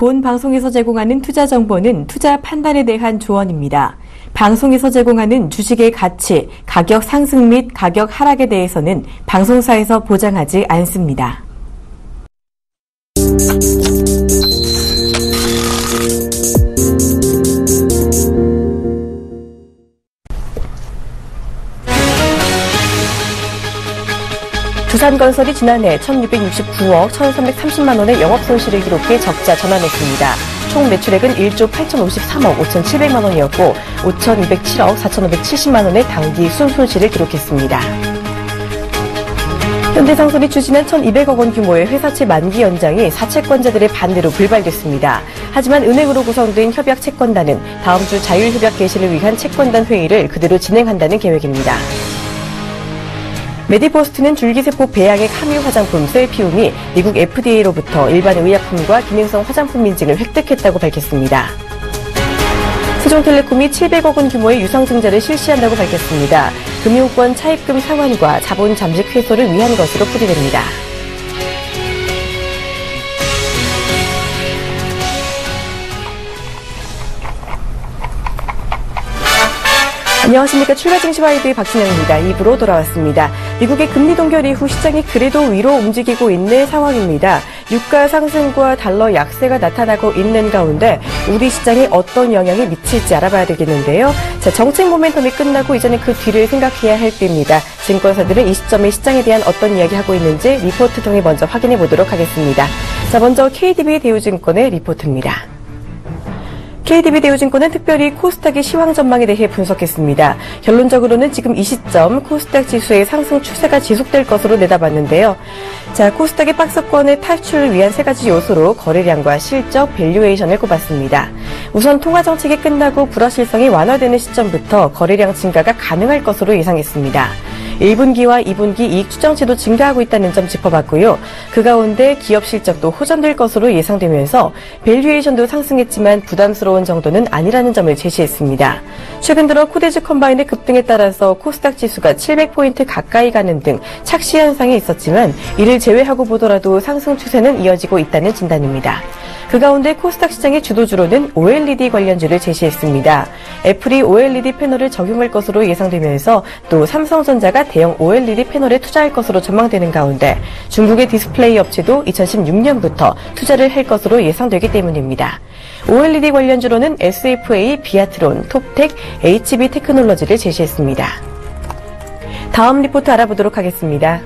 본 방송에서 제공하는 투자 정보는 투자 판단에 대한 조언입니다. 방송에서 제공하는 주식의 가치, 가격 상승 및 가격 하락에 대해서는 방송사에서 보장하지 않습니다. 두산건설이 지난해 1,669억 1,330만 원의 영업손실을 기록해 적자 전환했습니다. 총 매출액은 1조 8,053억 5,700만 원이었고 5,207억 4,570만 원의 당기 순손실을 기록했습니다. 현대상선이 추진한 1,200억 원 규모의 회사채 만기 연장이 사채권자들의 반대로 불발됐습니다. 하지만 은행으로 구성된 협약 채권단은 다음 주 자율협약 개시를 위한 채권단 회의를 그대로 진행한다는 계획입니다. 메디포스트는 줄기세포 배양액 함유 화장품 셀피움이 미국 FDA로부터 일반 의약품과 기능성 화장품 인증을 획득했다고 밝혔습니다. 세종텔레콤이 700억 원 규모의 유상증자를 실시한다고 밝혔습니다. 금융권 차입금 상환과 자본 잠식 회수를 위한 것으로 풀이됩니다. 안녕하십니까. 출발증시와이드의 박진영입니다. 2부로 돌아왔습니다. 미국의 금리 동결 이후 시장이 그래도 위로 움직이고 있는 상황입니다. 유가 상승과 달러 약세가 나타나고 있는 가운데 우리 시장에 어떤 영향이 미칠지 알아봐야 되겠는데요. 자, 정책 모멘텀이 끝나고 이제는 그 뒤를 생각해야 할 때입니다. 증권사들은 이 시점에 시장에 대한 어떤 이야기하고 있는지 리포트 통해 먼저 확인해 보도록 하겠습니다. 자, 먼저 KDB 대우증권의 리포트입니다. KDB 대우증권은 특별히 코스닥의 시황 전망에 대해 분석했습니다. 결론적으로는 지금 이 시점 코스닥 지수의 상승 추세가 지속될 것으로 내다봤는데요. 자, 코스닥의 박스권의 탈출을 위한 세 가지 요소로 거래량과 실적, 밸류에이션을 꼽았습니다. 우선 통화정책이 끝나고 불확실성이 완화되는 시점부터 거래량 증가가 가능할 것으로 예상했습니다. 1분기와 2분기 이익 추정치도 증가하고 있다는 점 짚어봤고요. 그 가운데 기업 실적도 호전될 것으로 예상되면서 밸류에이션도 상승했지만 부담스러운 정도는 아니라는 점을 제시했습니다. 최근 들어 코데즈 컴바인의 급등에 따라서 코스닥 지수가 700포인트 가까이 가는 등 착시 현상이 있었지만 이를 제외하고 보더라도 상승 추세는 이어지고 있다는 진단입니다. 그 가운데 코스닥 시장의 주도주로는 OLED 관련주를 제시했습니다. 애플이 OLED 패널을 적용할 것으로 예상되면서 또 삼성전자가 대형 OLED 패널에 투자할 것으로 전망되는 가운데 중국의 디스플레이 업체도 2016년부터 투자를 할 것으로 예상되기 때문입니다. OLED 관련주로는 SFA, 비아트론, 톱텍, HB 테크놀로지를 제시했습니다. 다음 리포트 알아보도록 하겠습니다.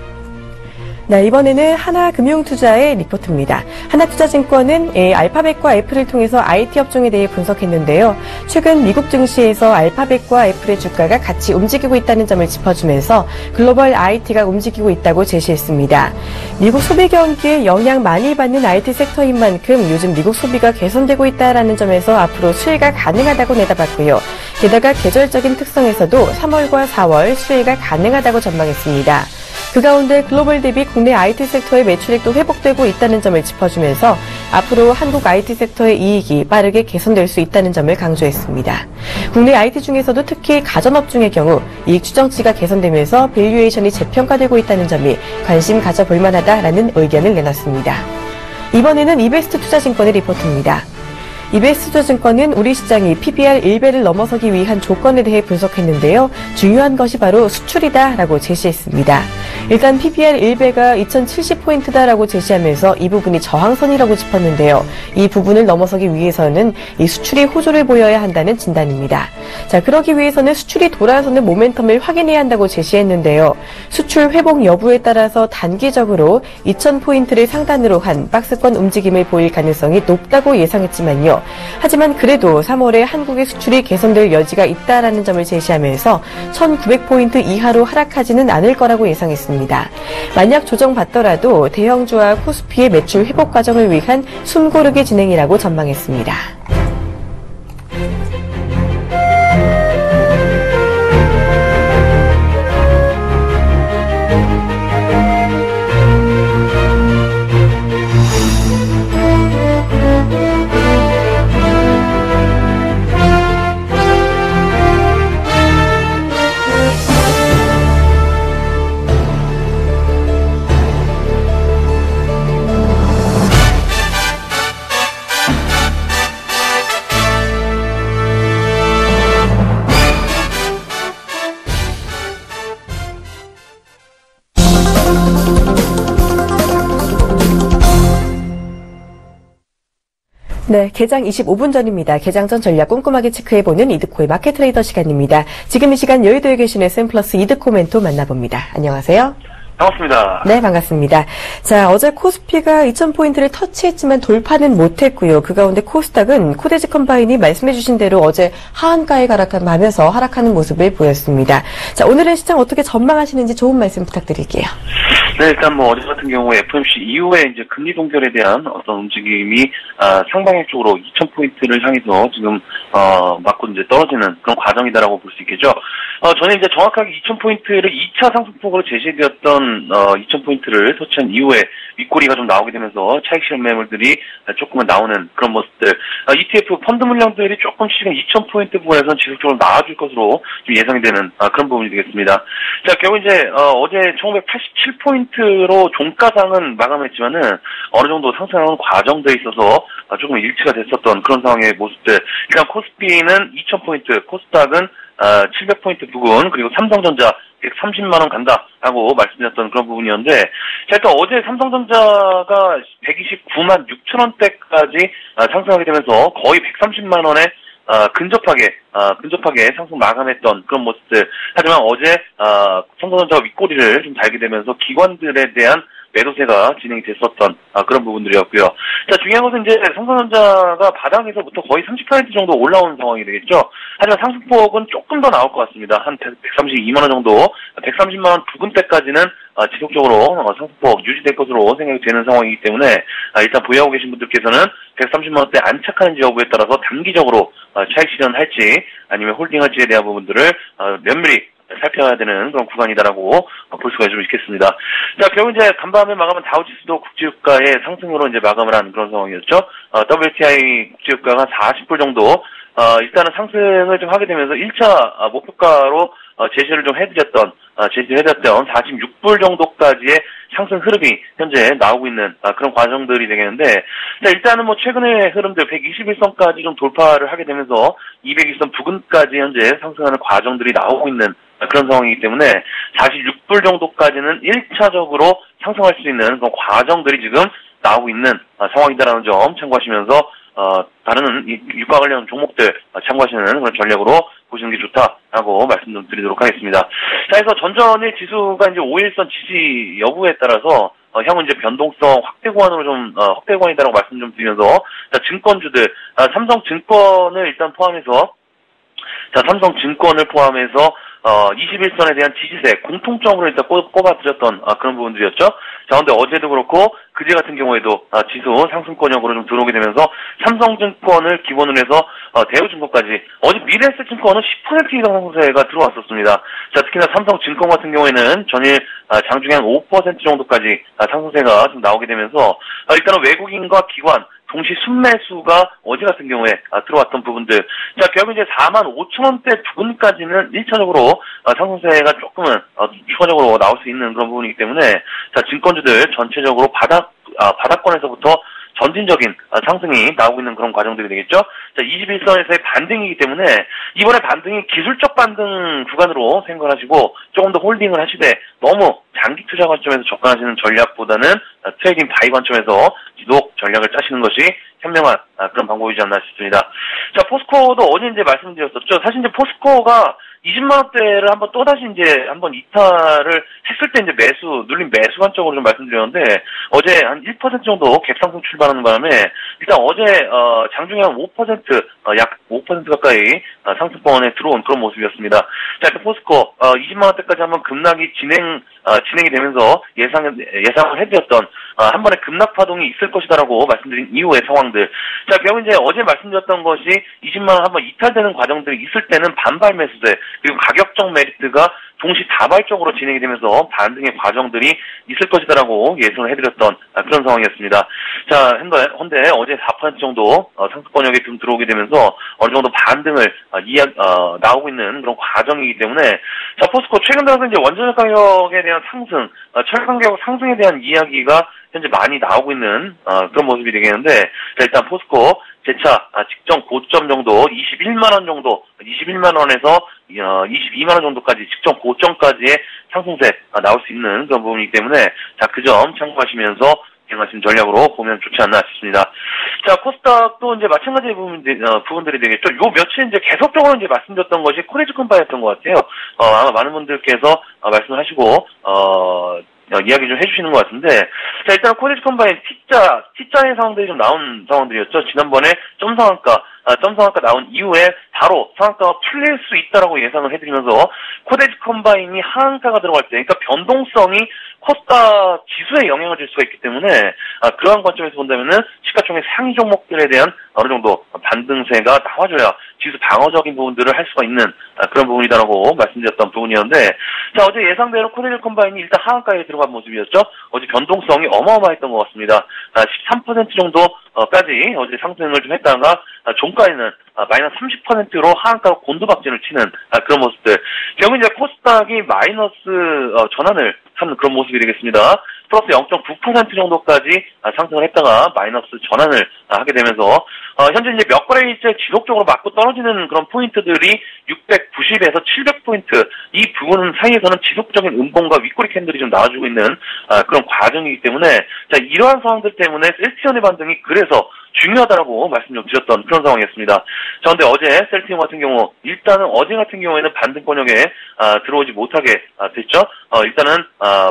네, 이번에는 하나금융투자의 리포트입니다. 하나투자증권은 알파벳과 애플을 통해서 IT 업종에 대해 분석했는데요. 최근 미국 증시에서 알파벳과 애플의 주가가 같이 움직이고 있다는 점을 짚어주면서 글로벌 IT가 움직이고 있다고 제시했습니다. 미국 소비 경기에 영향 많이 받는 IT 섹터인 만큼 요즘 미국 소비가 개선되고 있다는 점에서 앞으로 수혜가 가능하다고 내다봤고요. 게다가 계절적인 특성에서도 3월과 4월 수혜가 가능하다고 전망했습니다. 그 가운데 글로벌 대비 국내 IT 섹터의 매출액도 회복되고 있다는 점을 짚어주면서 앞으로 한국 IT 섹터의 이익이 빠르게 개선될 수 있다는 점을 강조했습니다. 국내 IT 중에서도 특히 가전업종의 경우 이익 추정치가 개선되면서 밸류에이션이 재평가되고 있다는 점이 관심 가져볼 만하다라는 의견을 내놨습니다. 이번에는 이베스트 투자증권의 리포트입니다. 이베스트 투자증권은 우리 시장이 PBR 1배를 넘어서기 위한 조건에 대해 분석했는데요. 중요한 것이 바로 수출이다라고 제시했습니다. 일단 PBR 1배가 2070포인트다라고 제시하면서 이 부분이 저항선이라고 짚었는데요. 이 부분을 넘어서기 위해서는 이 수출이 호조를 보여야 한다는 진단입니다. 자, 그러기 위해서는 수출이 돌아서는 모멘텀을 확인해야 한다고 제시했는데요. 수출 회복 여부에 따라서 단기적으로 2000포인트를 상단으로 한 박스권 움직임을 보일 가능성이 높다고 예상했지만요. 하지만 그래도 3월에 한국의 수출이 개선될 여지가 있다라는 점을 제시하면서 1900포인트 이하로 하락하지는 않을 거라고 예상했습니다. 만약 조정받더라도 대형주와 코스피의 매출 회복 과정을 위한 숨고르기 진행이라고 전망했습니다. 네, 개장 25분 전입니다. 개장 전 전략 꼼꼼하게 체크해보는 이드코의 마켓 트레이더 시간입니다. 지금 이 시간 여의도에 계신 SM 플러스 이드코 멘토 만나봅니다. 안녕하세요. 반갑습니다. 네, 반갑습니다. 자, 어제 코스피가 2,000포인트를 터치했지만 돌파는 못했고요. 그 가운데 코스닥은 코데지 컴바인이 말씀해주신 대로 어제 하한가에 가락하면서 하락하는 모습을 보였습니다. 자, 오늘은 시장 어떻게 전망하시는지 좋은 말씀 부탁드릴게요. 네, 일단 어제 같은 경우에 FOMC 이후에 이제 금리 동결에 대한 어떤 움직임이 상방향 쪽으로 2,000포인트를 향해서 지금 맞고 이제 떨어지는 그런 과정이다라고 볼 수 있겠죠. 저는 이제 정확하게 2,000포인트를 2차 상승폭으로 제시되었던 2,000포인트를 터치한 이후에 윗꼬리가 좀 나오게 되면서 차익 실현 매물들이 조금은 나오는 그런 모습들. ETF 펀드 물량들이 조금씩은 2,000포인트 부분에서는 지속적으로 나와줄 것으로 좀 예상이 되는 그런 부분이 되겠습니다. 자, 결국 이제 어제 1,587포인트로 종가상은 마감했지만은 어느 정도 상승하는 과정들에 있어서 조금 일치가 됐었던 그런 상황의 모습들. 일단 코스피는 2,000포인트, 코스닥은 700포인트 부근, 그리고 삼성전자 130만원 간다라고 말씀드렸던 그런 부분이었는데, 자, 일단 어제 삼성전자가 129만 6천원대까지 상승하게 되면서 거의 130만원에 근접하게 상승 마감했던 그런 모습들. 하지만 어제, 삼성전자가 윗꼬리를 좀 달게 되면서 기관들에 대한 매도세가 진행이 됐었던 그런 부분들이었고요. 자, 중요한 것은 이제 삼성전자가 바닥에서부터 거의 30% 정도 올라오는 상황이 되겠죠. 하지만 상승폭은 조금 더 나올 것 같습니다. 한 132만원 정도, 130만원 부근대까지는 지속적으로 상승폭 유지될 것으로 생각이 되는 상황이기 때문에 일단 보유하고 계신 분들께서는 130만원대 안착하는지 여부에 따라서 단기적으로 차익 실현할지 아니면 홀딩할지에 대한 부분들을 면밀히 살펴야 되는 그런 구간이다라고 볼 수가 좀 있겠습니다. 자, 결국 이제 간밤에 마감한 다우지수도 국제유가의 상승으로 이제 마감을 한 그런 상황이었죠. WTI 국제유가가 40불 정도, 일단은 상승을 좀 하게 되면서 1차 목표가로 제시를 해드렸던 46불 정도까지의 상승 흐름이 현재 나오고 있는 그런 과정들이 되겠는데, 자, 일단은 최근의 흐름들 121선까지 좀 돌파를 하게 되면서 220선 부근까지 현재 상승하는 과정들이 나오고 있는 그런 상황이기 때문에 46불 정도까지는 1차적으로 상승할 수 있는 그런 과정들이 지금 나오고 있는 상황이다라는 점 참고하시면서 다른 유가 관련 종목들 참고하시는 그런 전략으로 보시는 게 좋다라고 말씀 좀 드리도록 하겠습니다. 자, 그래서 전전일 지수가 이제 5일선 지지 여부에 따라서 향후 이제 변동성 확대 구간으로 확대 구간이다라고 말씀 좀 드리면서, 자, 증권주들, 삼성증권을 일단 포함해서, 삼성증권을 포함해서 21선에 대한 지지세 공통점으로 일단 꼽아드렸던 그런 부분들이었죠. 자, 근데 어제도 그렇고 그제 같은 경우에도 지수 상승권역으로 좀 들어오게 되면서 삼성증권을 기본으로 해서 대우증권까지 어제 미래에셋증권은 10% 이상 상승세가 들어왔었습니다. 자, 특히나 삼성증권 같은 경우에는 전일 장중에 한 5% 정도까지 상승세가 좀 나오게 되면서 일단은 외국인과 기관 동시 순매수가 어제 같은 경우에 들어왔던 부분들. 자, 결국 이제 45,000원대 부근까지는 1차적으로 상승세가 조금은 추가적으로 나올 수 있는 그런 부분이기 때문에, 자, 증권주들 전체적으로 바닥권에서부터 전진적인 상승이 나오고 있는 그런 과정들이 되겠죠. 자, 21선에서의 반등이기 때문에 이번에 반등이 기술적 반등 구간으로 생각하시고 조금 더 홀딩을 하시되 너무 장기 투자 관점에서 접근하시는 전략보다는 트레이딩 바이 관점에서 지속 전략을 짜시는 것이 현명한 그런 방법이지 않나 싶습니다. 자, 포스코도 어제 이제 말씀드렸었죠. 사실 이제 포스코가 20만원대를 한번 또다시 한번 이탈을 했을 때 눌린 매수 관점으로 좀 말씀드렸는데, 어제 한 1% 정도 갭상승 출발하는 바람에, 일단 어제, 장중에 한 5%, 약 5% 가까이 상승권에 들어온 그런 모습이었습니다. 자, 일단 포스코, 20만원대까지 한번 급락이 진행이 되면서 예상을 해드렸던, 한 번에 급락 파동이 있을 것이다라고 말씀드린 이후의 상황들. 자, 결국 어제 말씀드렸던 것이 20만원 한번 이탈되는 과정들이 있을 때는 반발 매수세, 그리고 가격적 메리트가 동시다발적으로 진행이 되면서 반등의 과정들이 있을 것이다라고 예상을 해드렸던 그런 상황이었습니다. 자, 현재 어제 4% 정도 상승권역에 좀 들어오게 되면서 어느 정도 반등을 나오고 있는 그런 과정이기 때문에, 자, 포스코 최근 들어서 원자재 가격에 대한 상승, 철강 가격 상승에 대한 이야기가 현재 많이 나오고 있는 그런 모습이 되겠는데, 자, 일단 포스코 재차 직전 고점 정도 21만원 정도, 21만원에서 22만원 정도까지 직전 고점까지의 상승세 나올 수 있는 그런 부분이기 때문에, 자, 그 점 참고하시면서 이용하시는 전략으로 보면 좋지 않나 싶습니다. 자, 코스닥도 이제 마찬가지 부분들이 되겠죠. 요 며칠 이제 계속적으로 이제 말씀드렸던 것이 코레지 컴바이였던 것 같아요. 아마 많은 분들께서 말씀을 하시고, 이야기 좀 해주시는 것 같은데, 자, 일단 코레지 컴바인 T자의 상황들이 좀 나온 상황들이었죠. 지난번에 점상한가 나온 이후에 바로 상한가가 풀릴 수 있다라고 예상을 해드리면서 코레지 컴바인이 하한가가 들어갈 때, 그러니까 변동성이 코스닥 지수에 영향을 줄 수가 있기 때문에 그러한 관점에서 본다면은 시가총액 상위 종목들에 대한 어느 정도 반등세가 나와줘야 지수 방어적인 부분들을 할 수가 있는 그런 부분이다라고 말씀드렸던 부분이었는데, 자, 어제 예상대로 코레지 컴바인이 일단 하한가에 들어간 모습이었죠. 어제 변동성이 어마어마했던 것 같습니다. 13% 정도까지 어제 상승을 좀 했다가 종가에는 마이너스 30%로 하한가로 곤두박질을 치는 그런 모습들. 결국 이제 코스닥이 마이너스 전환을 하는 그런 모습이 되겠습니다. 플러스 0.9% 정도까지 상승을 했다가 마이너스 전환을 하게 되면서 현재 이제 몇 거래일째 지속적으로 맞고 떨어지는 그런 포인트들이 690에서 700포인트 이 부분 사이에서는 지속적인 음봉과 윗꼬리 캔들이 좀 나와주고 있는 그런 과정이기 때문에 자, 이러한 상황들 때문에 셀티온의 반등이 그래서 중요하다라고 말씀 좀 드렸던 그런 상황이었습니다. 자, 근데 어제 셀티온 같은 경우 일단은 어제 같은 경우에는 반등 권역에 들어오지 못하게 됐죠. 일단은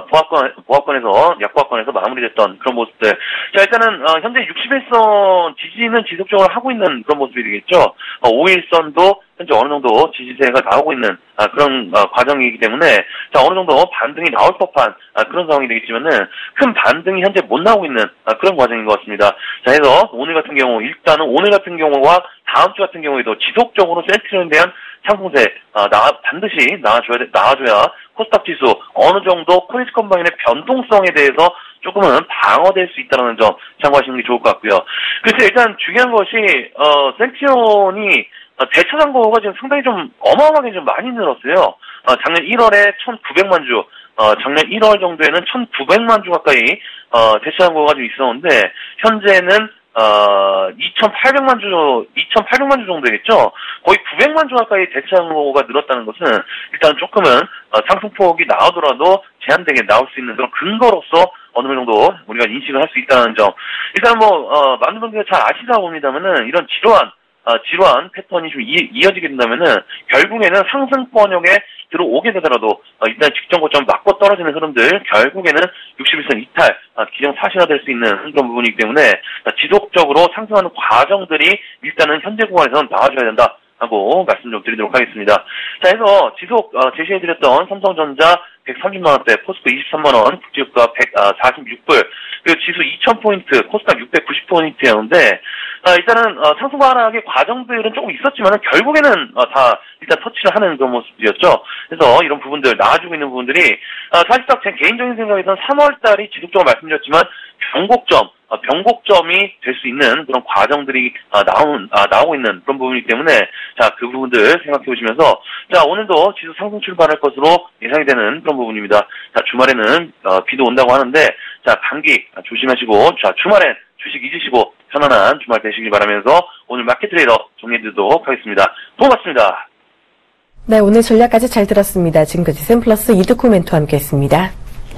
약보합권에서 마무리됐던 그런 모습들. 자, 일단은 현재 61선 지지는 지속적으로 하고 있는 그런 모습이 되겠죠. 5일선도 현재 어느 정도 지지세가 나오고 있는 그런 과정이기 때문에 자, 어느 정도 반등이 나올 법한 그런 상황이 되겠지만은 큰 반등이 현재 못 나오고 있는 그런 과정인 것 같습니다. 자, 해서 오늘 같은 경우 일단은 오늘 같은 경우와 다음 주 같은 경우에도 지속적으로 센트리온에 대한 상승세 반드시 나와줘야 코스닥 지수 어느 정도 코레지 컴바인의 변동성에 대해서 조금은 방어될 수 있다는 점 참고하시는 게 좋을 것 같고요. 그래서 일단 중요한 것이 센트리온이 대차 잔고가 지금 상당히 좀 어마어마하게 좀 많이 늘었어요. 작년 1월에 1,900만 주, 작년 1월 정도에는 1,900만 주 가까이 대차 잔고가 좀 있었는데 현재는 2,800만 주 정도 되겠죠? 거의 900만 주 가까이 대차 잔고가 늘었다는 것은 일단 조금은 상승폭이 나오더라도 제한되게 나올 수 있는 그런 근거로서 어느 정도 우리가 인식을 할 수 있다는 점. 일단 많은 분들이 잘 아시다 봅니다만은 이런 지루한 패턴이 좀 이어지게 된다면은 결국에는 상승권역에 들어오게 되더라도 일단 직전 고점 맞고 떨어지는 흐름들 결국에는 61선 이탈 기정 사실화될 수 있는 그런 부분이기 때문에 지속적으로 상승하는 과정들이 일단은 현재 구간에서는 나와줘야 된다 하고 말씀 좀 드리도록 하겠습니다. 자, 해서 지속 제시해드렸던 삼성전자 130만원대, 포스코 23만원, 국제유가 146불, 그리고 지수 2000포인트, 코스닥 690포인트였는데, 일단은 상승과 하락의 과정들은 조금 있었지만 결국에는 다 일단 터치를 하는 그런 모습이었죠. 그래서 이런 부분들, 나와주고 있는 부분들이 사실 딱 제 개인적인 생각에서는 3월달이 지속적으로 말씀드렸지만 변곡점이 될 수 있는 그런 과정들이 나오고 있는 그런 부분이기 때문에 자, 그 부분들 생각해 보시면서 자, 오늘도 지수 상승 출발할 것으로 예상이 되는 그런 부분입니다. 자, 주말에는 비도 온다고 하는데 자, 감기 조심하시고 자, 주말엔 주식 잊으시고 편안한 주말 되시길 바라면서 오늘 마켓 트레이더 정리해드리도록 하겠습니다. 고맙습니다. 네, 오늘 전략까지 잘 들었습니다. 지금까지 샘플러스 이두코 멘토와 함께했습니다.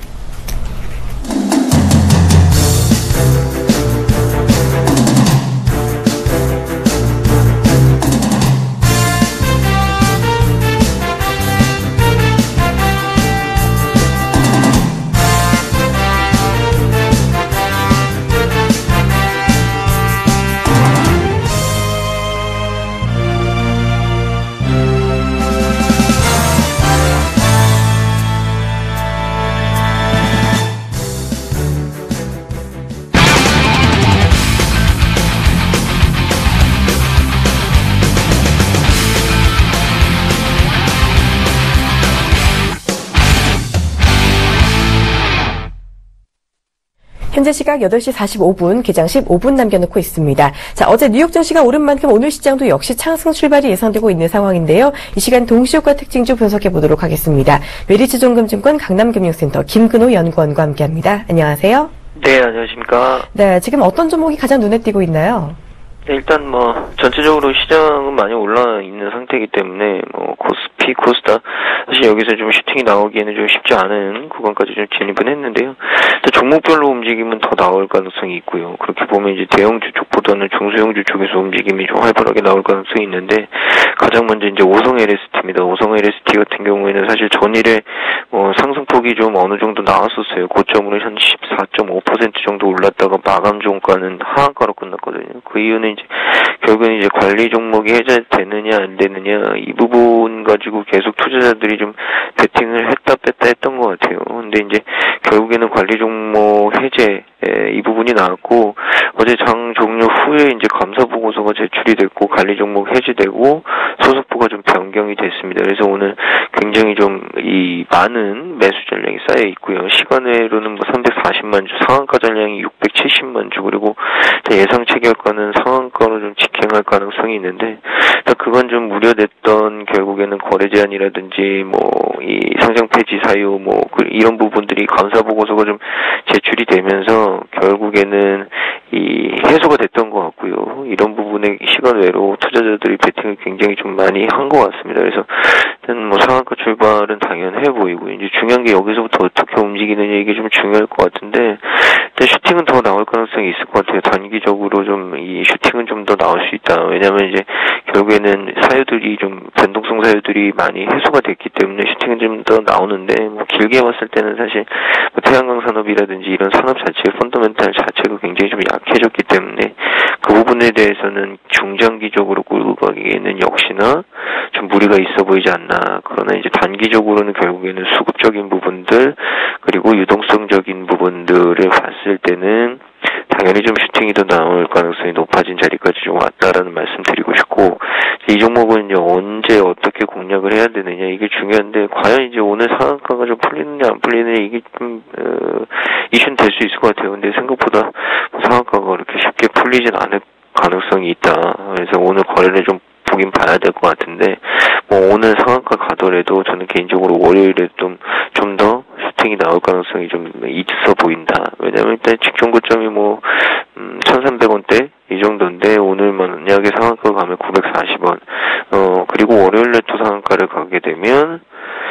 현재 시각 8시 45분, 개장 15분 남겨놓고 있습니다. 자, 어제 뉴욕 증시가 오른 만큼 오늘 시장도 역시 상승 출발이 예상되고 있는 상황인데요. 이 시간 동시효과 특징 좀 분석해 보도록 하겠습니다. 메리츠종금증권 강남금융센터 김근호 연구원과 함께합니다. 안녕하세요. 네, 안녕하십니까. 네, 지금 어떤 종목이 가장 눈에 띄고 있나요? 네, 일단 전체적으로 시장은 많이 올라 있는 상태이기 때문에 코스피, PT 코스타 사실 여기서 좀 슈팅이 나오기에는 좀 쉽지 않은 구간까지 좀 진입은 했는데요. 종목별로 움직임은 더 나올 가능성이 있고요. 그렇게 보면 이제 대형주 쪽보다는 중소형주 쪽에서 움직임이 좀 활발하게 나올 가능성이 있는데 가장 먼저 이제 오성 LST입니다. 오성 LST 같은 경우에는 사실 전일에 상승폭이 좀 어느 정도 나왔었어요. 고점으로 한 14.5% 정도 올랐다가 마감 종가는 하한가로 끝났거든요. 그 이유는 이제 결국은 이제 관리 종목이 해제되느냐 안 되느냐 이 부분 가지고 계속 투자자들이 좀 베팅을 했다 뺐다 했던 것 같아요. 근데 이제 결국에는 관리 종목 해제 이 부분이 나왔고 어제 장 종료 후에 이제 감사 보고서가 제출이 됐고 관리 종목 해제되고 소속부가 좀 변경이 됐습니다. 그래서 오늘 굉장히 좀 이 많은 매수 전량이 쌓여 있고요. 시간외로는 뭐 340만 주, 상한가 전량이 670만 주, 그리고 예상 체결가는 상한가로 좀 직행할 가능성이 있는데 그건 좀 우려됐던 결국에는 거래 제한이라든지 뭐 이 상장 폐지 사유 뭐 이런 부분들이 감사 보고서가 좀 제출이 되면서 결국에는 이 해소가 됐던 것 같고요. 이런 부분에 시간 외로 투자자들이 베팅을 굉장히 좀 많이 한 것 같습니다. 그래서 일단 뭐 상한가 출발은 당연해 보이고 이제 중요한 게 여기서부터 어떻게 움직이느냐 이게 좀 중요할 것 같은데 일단 슈팅은 더 나올 가능성이 있을 것 같아요. 단기적으로 좀 이 슈팅은 좀 더 나올 수 있다. 왜냐하면 이제 결국에는 사유들이 좀 변동성 사유들이 많이 해소가 됐기 때문에 슈팅은 좀 더 나오는데 뭐 길게 봤을 때는 사실 뭐 태양광 산업이라든지 이런 산업 자체의 펀더멘탈 자체가 굉장히 좀 약해졌기 때문에 그 부분에 대해서는 중장기적으로 끌고 가기에는 역시나 좀 무리가 있어 보이지 않나. 그러나 이제 단기적으로는 결국에는 수급적인 부분들 그리고 유동성적인 부분들을 봤을 때는 당연히 좀 슈팅이 더 나올 가능성이 높아진 자리까지 좀 왔다라는 말씀 드리고 싶고 이 종목은 이제 언제 어떻게 공략을 해야 되느냐 이게 중요한데 과연 이제 오늘 상한가가 좀 풀리느냐 안 풀리느냐 이게 좀 이슈는 될 수 있을 것 같아요. 근데 생각보다 상한가가 그렇게 쉽게 풀리진 않을 가능성이 있다. 그래서 오늘 거래를 좀 보긴 봐야 될 것 같은데 뭐 오늘 상한가 가더라도 저는 개인적으로 월요일에 좀 더 슈팅이 나올 가능성이 좀 있어 보인다. 왜냐면 일단 직전 고점이 뭐 1,300원대 이 정도인데 오늘 만약에 상한가 가면 940원 그리고 월요일에 또 상한가를 가게 되면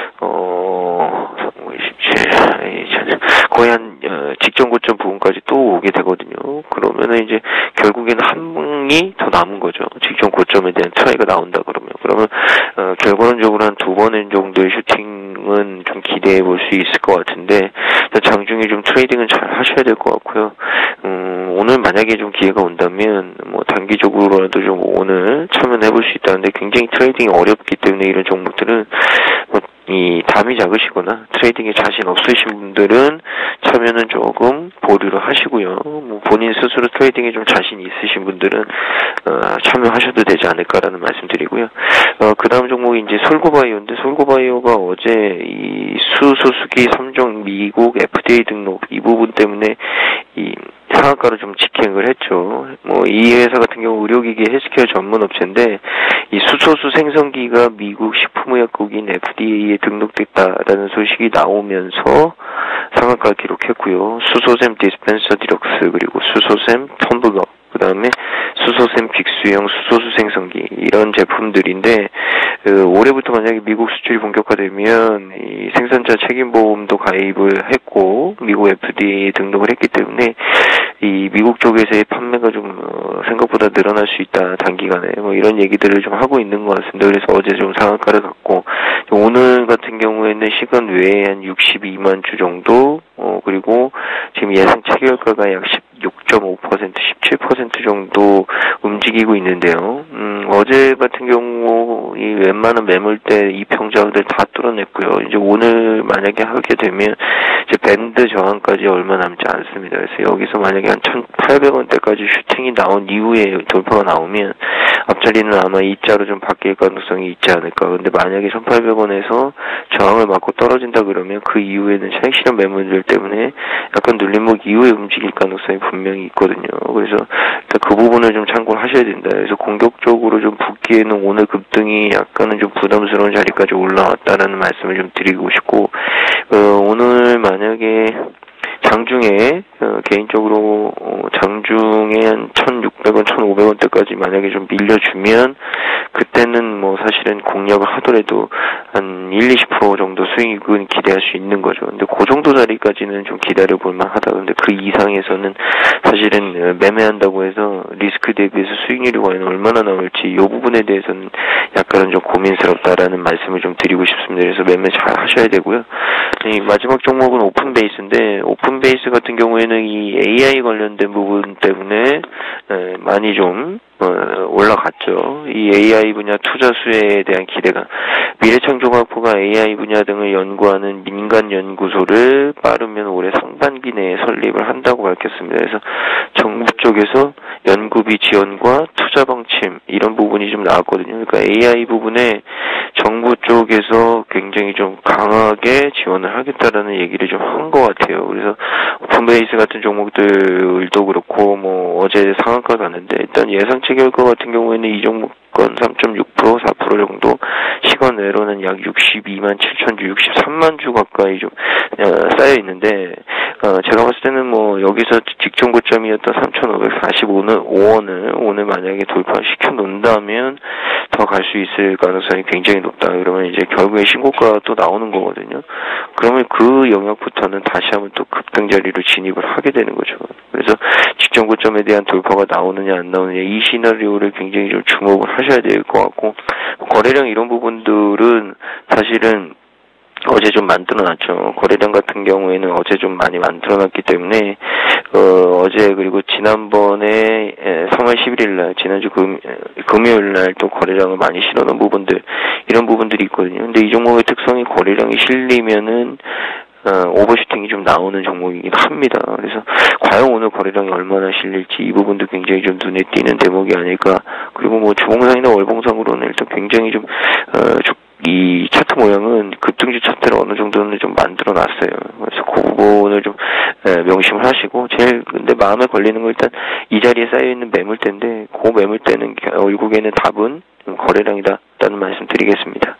27, 거의 한 직전 고점 부분까지 또 오게 되거든요. 그러면은 이제 결국에는 한 방이 더 남은 거죠. 직전 고점에 대한 차이가 나온다 그러면 결과론적으로 한 2번 정도의 슈팅은 좀 기대해 볼 수 있을 것 같은데 장중에 좀 트레이딩은 잘 하셔야 될 것 같고요. 오늘 만약에 좀 기회가 온다면 뭐 단기적으로라도 좀 오늘 참여해 볼 수 있다는데 굉장히 트레이딩이 어렵기 때문에 이런 종목들은 뭐 이 담이 작으시거나 트레이딩에 자신 없으신 분들은 참여는 조금 보류를 하시고요. 뭐 본인 스스로 트레이딩에 좀 자신 있으신 분들은 참여하셔도 되지 않을까라는 말씀드리고요. 그 다음 종목이 이제 솔고바이오인데 솔고바이오가 어제 이 수소수기 3종 미국 FDA 등록 이 부분 때문에 이 상한가로 좀 직행을 했죠. 뭐 이 회사 같은 경우 의료기기 헬스케어 전문 업체인데 이 수소수 생성기가 미국 식품의약국인 FDA에 등록됐다라는 소식이 나오면서 상한가를 기록했고요. 수소샘 디스펜서 디럭스 그리고 수소샘 텀블러 그 다음에 수소샘 빅수형 수소수 생성기 이런 제품들인데 올해부터 만약에 미국 수출이 본격화되면 이 생산자 책임보험도 가입을 했고 미국 FDA에 등록을 했기 때문에 이 미국 쪽에서의 판매가 좀 생각보다 늘어날 수 있다 단기간에 뭐 이런 얘기들을 좀 하고 있는 것 같습니다. 그래서 어제 좀 상한가를 갖고 오늘 같은 경우에는 시간 외에 한 62만 주 정도 그리고 지금 예상 체결가가 약 16.5% 17% 정도 움직이고 있는데요. 어제 같은 경우 이 웬만한 매물대 이평저항들 다 뚫어냈고요. 이제 오늘 만약에 하게 되면 이제 밴드 저항까지 얼마 남지 않습니다. 그래서 여기서 만약에 한 1,800원대까지 슈팅이 나온 이후에 돌파가 나오면 앞자리는 아마 이자로 좀 바뀔 가능성이 있지 않을까. 근데 만약에 1,800원에서 저항을 맞고 떨어진다 그러면 그 이후에는 차익 실현 매물들 때문에 약간 눌림목 이후에 움직일 가능성이 분명히 있거든요. 그래서 일단 그 부분을 좀 참고를 하셔야 된다. 그래서 공격적으로 좀 붙기에는 오늘 급등이 약간은 좀 부담스러운 자리까지 올라왔다라는 말씀을 좀 드리고 싶고 오늘 만약에 장중에 개인적으로 장중에 한 1,600원, 1,500원대까지 만약에 좀 밀려주면 그때는 뭐 사실은 공략을 하더라도 한 1-20% 정도 수익은 기대할 수 있는 거죠. 근데 그 정도 자리까지는 좀 기다려 볼 만하다. 근데 그 이상에서는 사실은 매매한다고 해서 리스크 대비해서 수익률이 과연 얼마나 나올지 이 부분에 대해서는 약간은 좀 고민스럽다라는 말씀을 좀 드리고 싶습니다. 그래서 매매 잘 하셔야 되고요. 이 마지막 종목은 오픈베이스인데, 오픈베이스 같은 경우에는 이 AI 관련된 부분 때문에 많이 좀 올라갔죠. 이 AI 분야 투자 수혜에 대한 기대가, 미래창조과학부가 AI 분야 등을 연구하는 민간 연구소를 빠르면 올해 상반기 내에 설립을 한다고 밝혔습니다. 그래서 정부 쪽에서 연구비 지원과 투자 방침 이런 부분이 좀 나왔거든요. 그러니까 AI 부분에 정부 쪽에서 굉장히 좀 강하게 지원을 하겠다라는 얘기를 좀 한 것 같아요. 그래서 오픈베이스 같은 종목들도 그렇고 뭐 어제 상한가 갔는데, 일단 예상치 결과 같은 경우에는 이 종목 3.6%, 4% 정도, 시간 내로는 약 62만 7천 주, 63만 주 가까이 좀 쌓여 있는데, 제가 봤을 때는 뭐 여기서 직전 고점이었던 3,545원을 오늘 만약에 돌파시켜 놓는다면 더 갈 수 있을 가능성이 굉장히 높다. 그러면 이제 결국에 신고가가 또 나오는 거거든요. 그러면 그 영역부터는 다시 한번 또 급등 자리로 진입을 하게 되는 거죠. 그래서 직전 고점에 대한 돌파가 나오느냐 안 나오느냐, 이 시나리오를 굉장히 좀 주목을 하셔야 될 것 같고, 거래량 이런 부분들은 사실은 어제 좀 만들어놨죠. 거래량 같은 경우에는 어제 좀 많이 만들어놨기 때문에 어제 그리고 지난번에 3월 11일 날, 지난주 금요일 날 또 거래량을 많이 실어놓은 부분들, 이런 부분들이 있거든요. 근데 이 종목의 특성이 거래량이 실리면은 오버슈팅이 좀 나오는 종목이긴 합니다. 그래서 과연 오늘 거래량이 얼마나 실릴지 이 부분도 굉장히 좀 눈에 띄는 대목이 아닐까. 그리고 뭐 주봉상이나 월봉상으로는 일단 굉장히 좀 이 차트 모양은 급등주 차트를 어느 정도는 좀 만들어 놨어요. 그래서 그 부분을 좀 명심을 하시고, 제일 근데 마음에 걸리는 건 일단 이 자리에 쌓여 있는 매물대인데, 그 매물대는 결국에는 답은 거래량이다라는 말씀 드리겠습니다.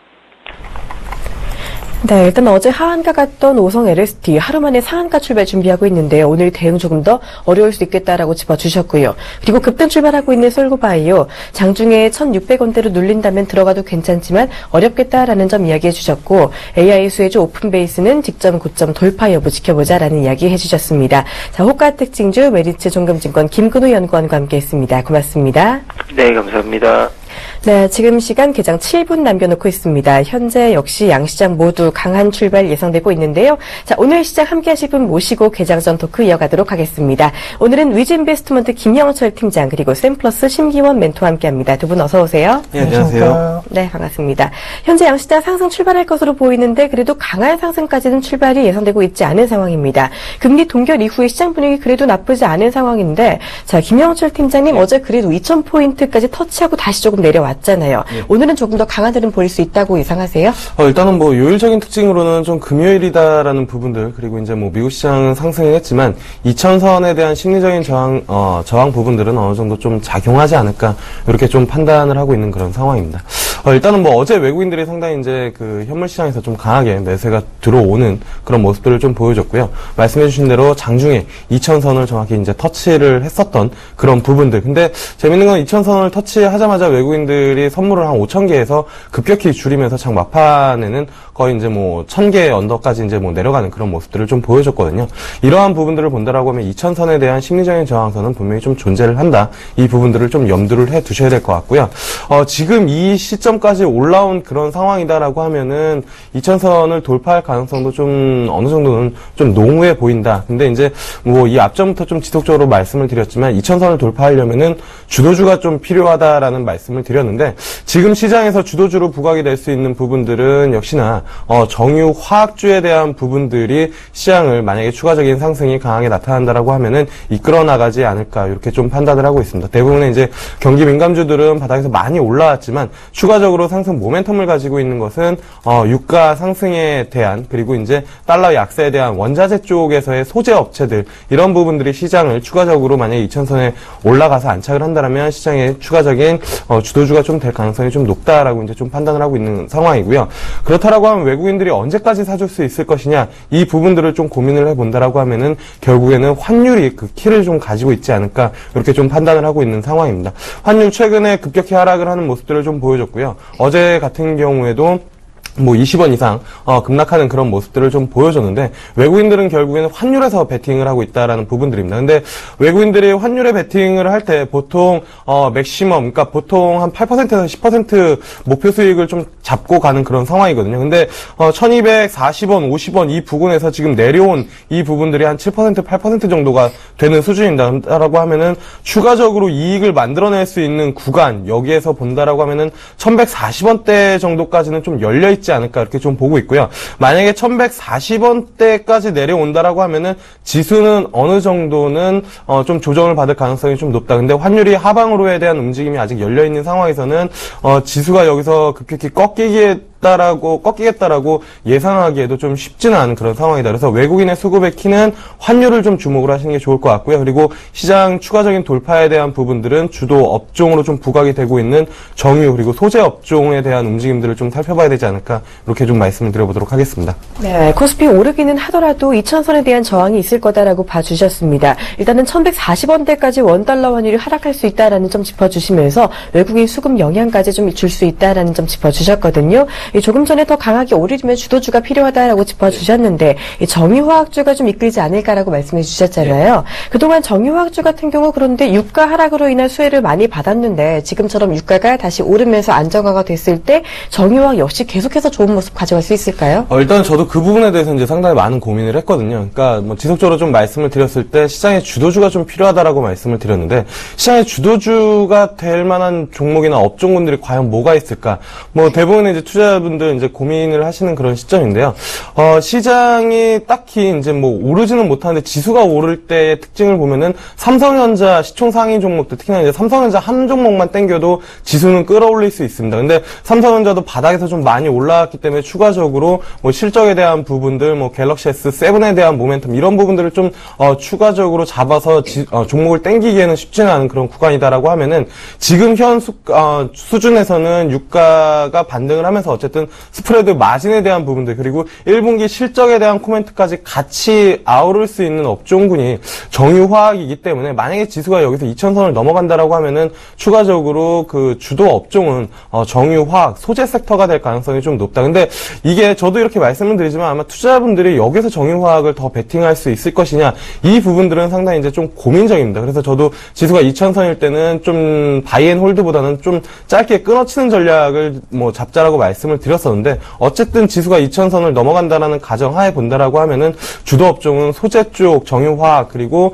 네, 일단 어제 하한가 갔던 오성 LST 하루 만에 상한가 출발 준비하고 있는데요. 오늘 대응 조금 더 어려울 수 있겠다라고 짚어주셨고요. 그리고 급등 출발하고 있는 솔고바이오, 장중에 1,600원대로 눌린다면 들어가도 괜찮지만 어렵겠다라는 점 이야기해 주셨고, AI 수혜주 오픈베이스는 직전 고점 돌파 여부 지켜보자라는 이야기 해주셨습니다. 자, 호가 특징주 메리츠 종금증권 김근우 연구원과 함께했습니다. 고맙습니다. 네, 감사합니다. 네, 지금 시간 개장 7분 남겨놓고 있습니다. 현재 역시 양시장 모두 강한 출발 예상되고 있는데요. 자, 오늘 시장 함께 하실 분 모시고 개장 전 토크 이어가도록 하겠습니다. 오늘은 위즈인베스트먼트 김영철 팀장, 그리고 샘플러스 심기원 멘토와 함께합니다. 두 분 어서 오세요. 네, 안녕하세요. 네, 반갑습니다. 현재 양시장 상승 출발할 것으로 보이는데 그래도 강한 상승까지는 출발이 예상되고 있지 않은 상황입니다. 금리 동결 이후에 시장 분위기 그래도 나쁘지 않은 상황인데, 자, 김영철 팀장님, 어제 그래도 2,000포인트까지 터치하고 다시 조금 내려왔잖아요. 오늘은 조금 더 강한 흐름 보일 수 있다고 예상하세요? 일단은 뭐 요일적인 특징으로는 좀 금요일이다라는 부분들, 그리고 이제 뭐 미국 시장은 상승했지만 2,000선에 대한 심리적인 저항 부분들은 어느 정도 좀 작용하지 않을까, 이렇게 좀 판단을 하고 있는 그런 상황입니다. 일단은 뭐 어제 외국인들이 상당히 이제 그 현물 시장에서 좀 강하게 매수가 들어오는 그런 모습들을 좀 보여줬고요. 말씀해주신 대로 장중에 2,000선을 정확히 이제 터치를 했었던 그런 부분들. 근데 재밌는 건 2,000선을 터치하자마자 외국인들이 선물을 한 5,000개에서 급격히 줄이면서 장 막판에는 거의 이제 뭐 1,000개 언더까지 이제 뭐 내려가는 그런 모습들을 좀 보여줬거든요. 이러한 부분들을 본다라고 하면 2,000선에 대한 심리적인 저항선은 분명히 좀 존재를 한다. 이 부분들을 좀 염두를 해 두셔야 될 것 같고요. 지금 이 시점까지 올라온 그런 상황이다라고 하면은 2,000선을 돌파할 가능성도 좀 어느 정도는 좀 농후해 보인다. 근데 이제 뭐 이 앞전부터 좀 지속적으로 말씀을 드렸지만 2,000선을 돌파하려면은 주도주가 좀 필요하다라는 말씀을 드렸는데, 지금 시장에서 주도주로 부각이 될 수 있는 부분들은 역시나 정유 화학주에 대한 부분들이 시장을 만약에 추가적인 상승이 강하게 나타난다라고 하면은 이끌어 나가지 않을까, 이렇게 좀 판단을 하고 있습니다. 대부분의 이제 경기 민감주들은 바닥에서 많이 올라왔지만 추가적으로 상승 모멘텀을 가지고 있는 것은 유가 상승에 대한, 그리고 이제 달러 약세에 대한 원자재 쪽에서의 소재 업체들, 이런 부분들이 시장을 추가적으로 만약에 2,000선에 올라가서 안착을 한다면 시장에 추가적인 주도주가 좀 될 가능성이 가능성이 좀 높다라고 이제 좀 판단을 하고 있는 상황이고요. 그렇다라고 하면 외국인들이 언제까지 사줄 수 있을 것이냐, 이 부분들을 좀 고민을 해본다라고 하면은 결국에는 환율이 그 키를 좀 가지고 있지 않을까, 이렇게 좀 판단을 하고 있는 상황입니다. 환율 최근에 급격히 하락을 하는 모습들을 좀 보여줬고요. 어제 같은 경우에도 20원 이상 급락하는 그런 모습들을 좀 보여줬는데, 외국인들은 결국에는 환율에서 베팅을 하고 있다라는 부분들입니다. 근데 외국인들이 환율에 베팅을 할 때 보통 맥시멈, 그러니까 보통 한 8%에서 10% 목표 수익을 좀 잡고 가는 그런 상황이거든요. 근데 1240원, 50원 이 부근에서 지금 내려온 이 부분들이 한 7%, 8% 정도가 되는 수준입니다. 라고 하면은 추가적으로 이익을 만들어낼 수 있는 구간, 여기에서 본다라고 하면은 1140원대 정도까지는 좀 열려 있지 않을까, 이렇게 좀 보고 있고요. 만약에 1140원대까지 내려온다라고 하면은 지수는 어느 정도는 좀 조정을 받을 가능성이 좀 높다. 근데 환율이 하방으로에 대한 움직임이 아직 열려 있는 상황에서는 지수가 여기서 급격히 꺾이겠다라고 예상하기에도 좀 쉽지는 않은 그런 상황이다. 그래서 외국인의 수급의 키는 환율을 좀 주목을 하시는 게 좋을 것 같고요. 그리고 시장 추가적인 돌파에 대한 부분들은 주도 업종으로 좀 부각이 되고 있는 정유 그리고 소재 업종에 대한 움직임들을 좀 살펴봐야 되지 않을까, 이렇게 좀 말씀을 드려보도록 하겠습니다. 네, 코스피 오르기는 하더라도 2,000선에 대한 저항이 있을 거다라고 봐주셨습니다. 일단은 1,140원대까지 원달러 환율이 하락할 수 있다라는 점 짚어주시면서 외국인 수급 영향까지 좀 줄 수 있다라는 점 짚어주셨거든요. 조금 전에 더 강하게 오르려면 주도주가 필요하다라고 짚어주셨는데, 정유화학주가 좀 이끌지 않을까라고 말씀해 주셨잖아요. 그동안 정유화학주 같은 경우 그런데 유가 하락으로 인한 수혜를 많이 받았는데, 지금처럼 유가가 다시 오르면서 안정화가 됐을 때 정유화학 역시 계속해서 좋은 모습 가져갈 수 있을까요? 일단 저도 그 부분에 대해서 이제 상당히 많은 고민을 했거든요. 그러니까 지속적으로 좀 말씀을 드렸을 때 시장에 주도주가 좀 필요하다라고 말씀을 드렸는데, 시장에 주도주가 될 만한 종목이나 업종군들이 과연 뭐가 있을까? 대부분의 이제 투자자분들 이제 고민을 하시는 그런 시점인데요. 시장이 딱히 이제 오르지는 못하는데 지수가 오를 때의 특징을 보면은 삼성전자 시총 상위 종목들, 특히나 이제 삼성전자 한 종목만 땡겨도 지수는 끌어올릴 수 있습니다. 근데 삼성전자도 바닥에서 좀 많이 올라왔기 때문에 추가적으로 실적에 대한 부분들, 갤럭시 S7에 대한 모멘텀, 이런 부분들을 좀 추가적으로 잡아서 종목을 땡기기에는 쉽지는 않은 그런 구간이다라고 하면은, 지금 현 수준에서는 유가가 반등을 하면서 어쨌든 스프레드 마진에 대한 부분들, 그리고 1분기 실적에 대한 코멘트까지 같이 아우를 수 있는 업종군이 정유화학이기 때문에, 만약에 지수가 여기서 2,000선을 넘어간다라고 하면은 추가적으로 그 주도 업종은 정유화학, 소재 섹터가 될 가능성이 좀 높다. 근데 이게 저도 이렇게 말씀을 드리지만 아마 투자자분들이 여기서 정유화학을 더 베팅할 수 있을 것이냐, 이 부분들은 상당히 이제 좀 고민적입니다. 그래서 저도 지수가 2,000선일 때는 좀 바이앤홀드보다는 좀 짧게 끊어치는 전략을 잡자라고 말씀을 드렸었는데, 어쨌든 지수가 2,000선을 넘어간다라는 가정하에 본다라고 하면은 주도 업종은 소재 쪽, 정유화학, 그리고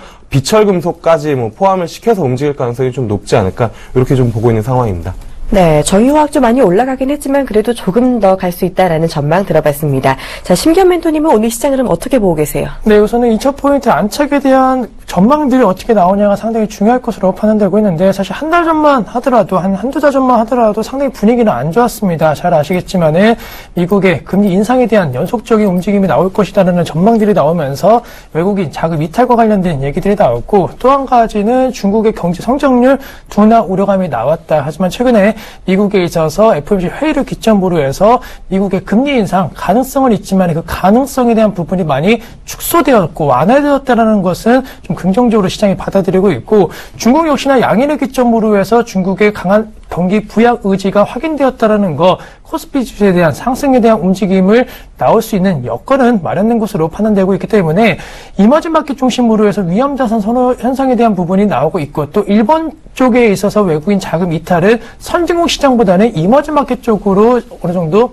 비철금속까지 포함을 시켜서 움직일 가능성이 좀 높지 않을까, 이렇게 좀 보고 있는 상황입니다. 네, 정유화학주 많이 올라가긴 했지만 그래도 조금 더 갈 수 있다라는 전망 들어봤습니다. 자, 심기현 멘토님은 오늘 시장 흐름 어떻게 보고 계세요? 네, 우선은 2,000포인트 안착에 대한 전망들이 어떻게 나오냐가 상당히 중요할 것으로 판단되고 있는데, 사실 한 달 전만 하더라도, 한두 달 전만 하더라도 상당히 분위기는 안 좋았습니다. 잘 아시겠지만은 미국의 금리 인상에 대한 연속적인 움직임이 나올 것이라는 전망들이 나오면서 외국인 자금 이탈과 관련된 얘기들이 나왔고, 또 한 가지는 중국의 경제 성장률 둔화 우려감이 나왔다. 하지만 최근에 미국에 있어서 FOMC 회의를 기점으로 해서 미국의 금리 인상 가능성은 있지만 그 가능성에 대한 부분이 많이 축소되었고 완화되었다는 것은 좀 긍정적으로 시장이 받아들이고 있고, 중국 역시나 양일을 기점으로 해서 중국의 강한 경기 부양 의지가 확인되었다는 거, 코스피 지수에 대한 상승에 대한 움직임을 나올 수 있는 여건은 마련된 것으로 판단되고 있기 때문에 이머징 마켓 중심으로 해서 위험자산 선호 현상에 대한 부분이 나오고 있고, 또 일본 쪽에 있어서 외국인 자금 이탈은 선진국 시장보다는 이머징 마켓 쪽으로 어느 정도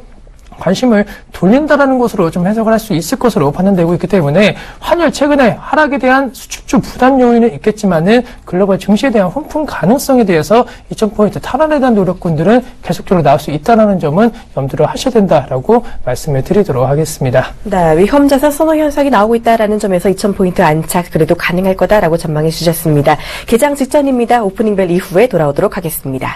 관심을 돌린다라는 것으로 좀 해석을 할 수 있을 것으로 판단되고 있기 때문에, 환율 최근에 하락에 대한 수축주 부담 요인은 있겠지만은 글로벌 증시에 대한 훈풍 가능성에 대해서 2,000포인트 탈환에 대한 노력군들은 계속적으로 나올 수 있다는 점은 염두를 하셔야 된다라고 말씀을 드리도록 하겠습니다. 네, 위험자산 선호 현상이 나오고 있다라는 점에서 2,000포인트 안착 그래도 가능할 거다라고 전망해 주셨습니다. 개장 직전입니다. 오프닝벨 이후에 돌아오도록 하겠습니다.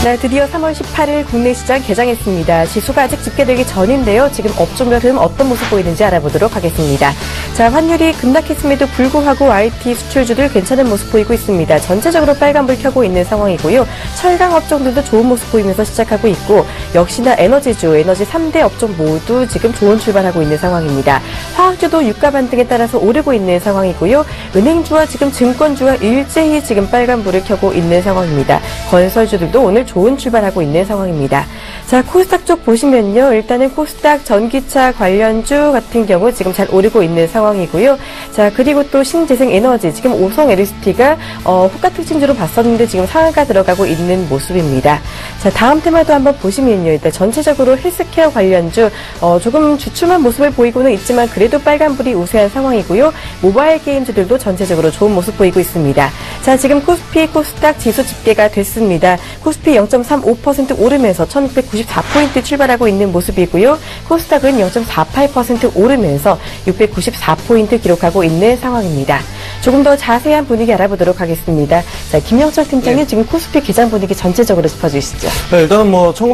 네, 드디어 3월 18일 국내 시장 개장했습니다. 지수가 아직 집계되기 전인데요. 지금 업종별 흐름 어떤 모습 보이는지 알아보도록 하겠습니다. 자, 환율이 급락했음에도 불구하고 IT 수출주들 괜찮은 모습 보이고 있습니다. 전체적으로 빨간불 켜고 있는 상황이고요. 철강 업종들도 좋은 모습 보이면서 시작하고 있고 역시나 에너지주, 에너지 3대 업종 모두 지금 좋은 출발하고 있는 상황입니다. 화학주도 유가 반등에 따라서 오르고 있는 상황이고요. 은행주와 지금 증권주와 일제히 지금 빨간불을 켜고 있는 상황입니다. 건설주들도 오늘 좋은 출발하고 있는 상황입니다. 자, 코스닥 쪽 보시면요. 일단은 코스닥 전기차 관련주 같은 경우 지금 잘 오르고 있는 상황이고요. 자, 그리고 또 신재생에너지, 지금 오성 LST가 호가 특징주로 봤었는데 지금 상한가 들어가고 있는 모습입니다. 자, 다음 테마도 한번 보시면요. 일단 전체적으로 헬스케어 관련주 조금 주춤한 모습을 보이고는 있지만 그래도 빨간불이 우세한 상황이고요. 모바일 게임주들도 전체적으로 좋은 모습 보이고 있습니다. 자, 지금 코스피, 코스닥 지수 집계가 됐습니다. 코스피 0.35% 오르면서 1694포인트 출발하고 있는 모습이고요. 코스닥은 0.48% 오르면서 694포인트 기록하고 있는 상황입니다. 조금 더 자세한 분위기 알아보도록 하겠습니다. 자, 김영철 팀장님, 지금 코스피 개장 분위기 전체적으로 짚어주시죠. 네, 일단은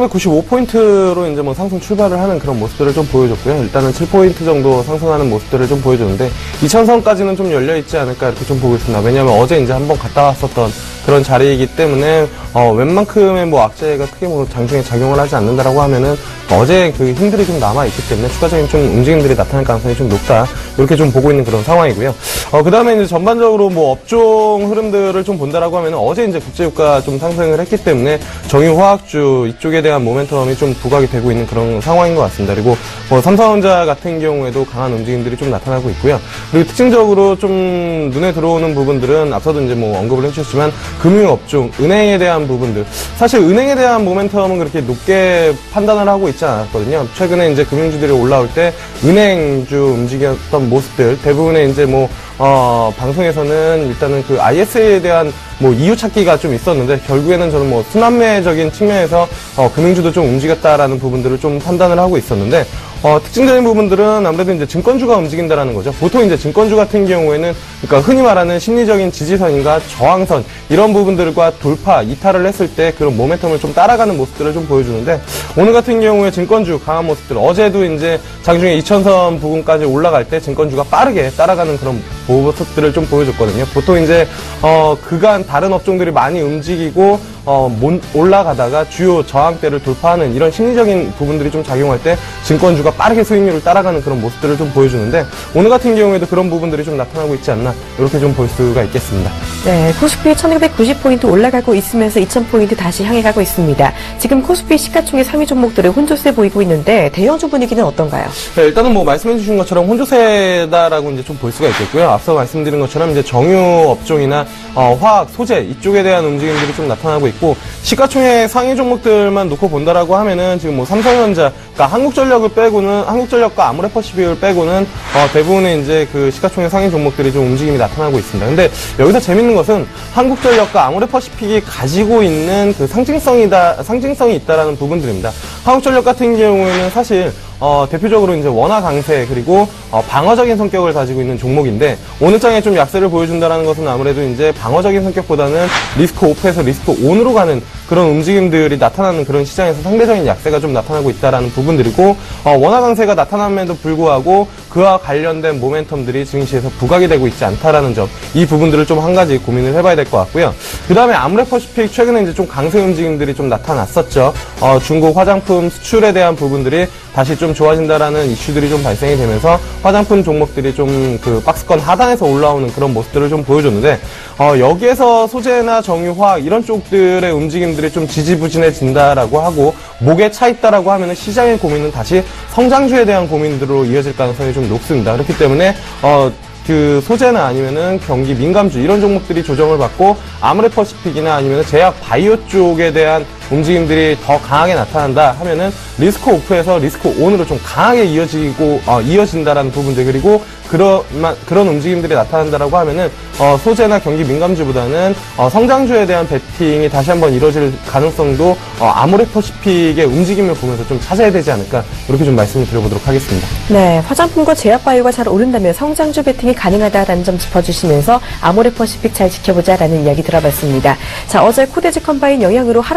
1995포인트로 이제 상승 출발을 하는 그런 모습들을 좀 보여줬고요. 일단은 7포인트 정도 상승하는 모습들을 좀 보여줬는데 2000선까지는 좀 열려있지 않을까 이렇게 좀 보고 있습니다. 왜냐하면 어제 이제 한번 갔다 왔었던 그런 자리이기 때문에 웬만큼의 악재가 크게 장중에 작용을 하지 않는다라고 하면은 어제 그 힘들이 좀 남아있기 때문에 추가적인 좀 움직임들이 나타날 가능성이 좀 높다. 이렇게 좀 보고 있는 그런 상황이고요. 그 다음에 이제 전반적으로 업종 흐름들을 좀 본다라고 하면은 어제 이제 국제유가 좀 상승을 했기 때문에 정유화학주 이쪽에 대한 모멘텀이 좀 부각이 되고 있는 그런 상황인 것 같습니다. 그리고 삼성전자 같은 경우에도 강한 움직임들이 좀 나타나고 있고요. 그리고 특징적으로 좀 눈에 들어오는 부분들은 앞서도 이제 언급을 해주셨지만 금융업종, 은행에 대한 부분들. 사실 은행에 대한 모멘텀은 그렇게 높게 판단을 하고 있지 않았거든요. 최근에 이제 금융주들이 올라올 때 은행주 움직였던 모습들, 대부분의 이제 방송에서는 일단은 그 IS에 대한 이유 찾기가 좀 있었는데 결국에는 저는 순환매적인 측면에서 금융주도 좀 움직였다라는 부분들을 좀 판단을 하고 있었는데 특징적인 부분들은 아무래도 이제 증권주가 움직인다라는 거죠. 보통 이제 증권주 같은 경우에는 그러니까 흔히 말하는 심리적인 지지선인가 저항선 이런 부분들과 돌파, 이탈을 했을 때 그런 모멘텀을 좀 따라가는 모습들을 좀 보여주는데 오늘 같은 경우에 증권주 강한 모습들, 어제도 이제 장중에 2000선 부근까지 올라갈 때 증권주가 빠르게 따라가는 그런 모습들을 좀 보여줬거든요. 보통 이제 그간 다른 업종들이 많이 움직이고 올라가다가 주요 저항대를 돌파하는 이런 심리적인 부분들이 좀 작용할 때 증권주가 빠르게 수익률을 따라가는 그런 모습들을 좀 보여주는데 오늘 같은 경우에도 그런 부분들이 좀 나타나고 있지 않나 이렇게 좀 볼 수가 있겠습니다. 네, 코스피 1990포인트 올라가고 있으면서 2000포인트 다시 향해 가고 있습니다. 지금 코스피 시가총액 상위 종목들의 혼조세 보이고 있는데 대형주 분위기는 어떤가요? 네, 일단은 말씀해 주신 것처럼 혼조세다라고 이제 좀 볼 수가 있겠고요. 앞서 말씀드린 것처럼 이제 정유 업종이나 화학, 소재 이쪽에 대한 움직임들이 좀 나타나고 있고 시가총액 상위 종목들만 놓고 본다라고 하면은 지금 삼성전자, 그러니까 한국전력과 아모레퍼시픽을 빼고는 대부분의 이제 그 시가총액 상위 종목들이 좀 움직임이 나타나고 있습니다. 근데 여기서 재밌는 것은 한국전력과 아모레퍼시픽이 가지고 있는 그 상징성이 있다라는 부분들입니다. 한국전력 같은 경우에는 사실 대표적으로 이제 원화 강세 그리고 방어적인 성격을 가지고 있는 종목인데 오늘 장에 좀 약세를 보여준다는 것은 아무래도 이제 방어적인 성격보다는 리스크 오프에서 리스크 온으로 가는 그런 움직임들이 나타나는 그런 시장에서 상대적인 약세가 좀 나타나고 있다라는 부분들이고 원화 강세가 나타남에도 불구하고 그와 관련된 모멘텀들이 증시에서 부각이 되고 있지 않다라는 점, 이 부분들을 좀 한 가지 고민을 해봐야 될 것 같고요. 그 다음에 아모레퍼시픽 최근에 이제 좀 강세 움직임들이 좀 나타났었죠. 중국 화장품 수출에 대한 부분들이 다시 좀 좋아진다라는 이슈들이 좀 발생이 되면서 화장품 종목들이 좀 그 박스권 하단에서 올라오는 그런 모습들을 좀 보여줬는데 여기에서 소재나 정유화학 이런 쪽들의 움직임들이 좀 지지부진해진다라고 하고 목에 차 있다라고 하면은 시장의 고민은 다시 성장주에 대한 고민들로 이어질 가능성이 좀 높습니다. 그렇기 때문에 그 소재나 아니면은 경기 민감주 이런 종목들이 조정을 받고 아모레퍼시픽이나 아니면은 제약 바이오 쪽에 대한 움직임들이 더 강하게 나타난다 하면은 리스크 오프에서 리스크 온으로 좀 강하게 이어진다라는 부분들, 그리고 그런 움직임들이 나타난다라고 하면은 소재나 경기 민감주보다는 성장주에 대한 베팅이 다시 한번 이루어질 가능성도 아모레퍼시픽의 움직임을 보면서 좀 찾아야 되지 않을까 이렇게 좀 말씀을 드려보도록 하겠습니다. 네, 화장품과 제약바이오가 잘 오른다면 성장주 베팅이 가능하다라는 점 짚어주시면서 아모레퍼시픽 잘 지켜보자라는 이야기 들어봤습니다. 자, 어제 코데지 컴바인 영향으로 하락 반전에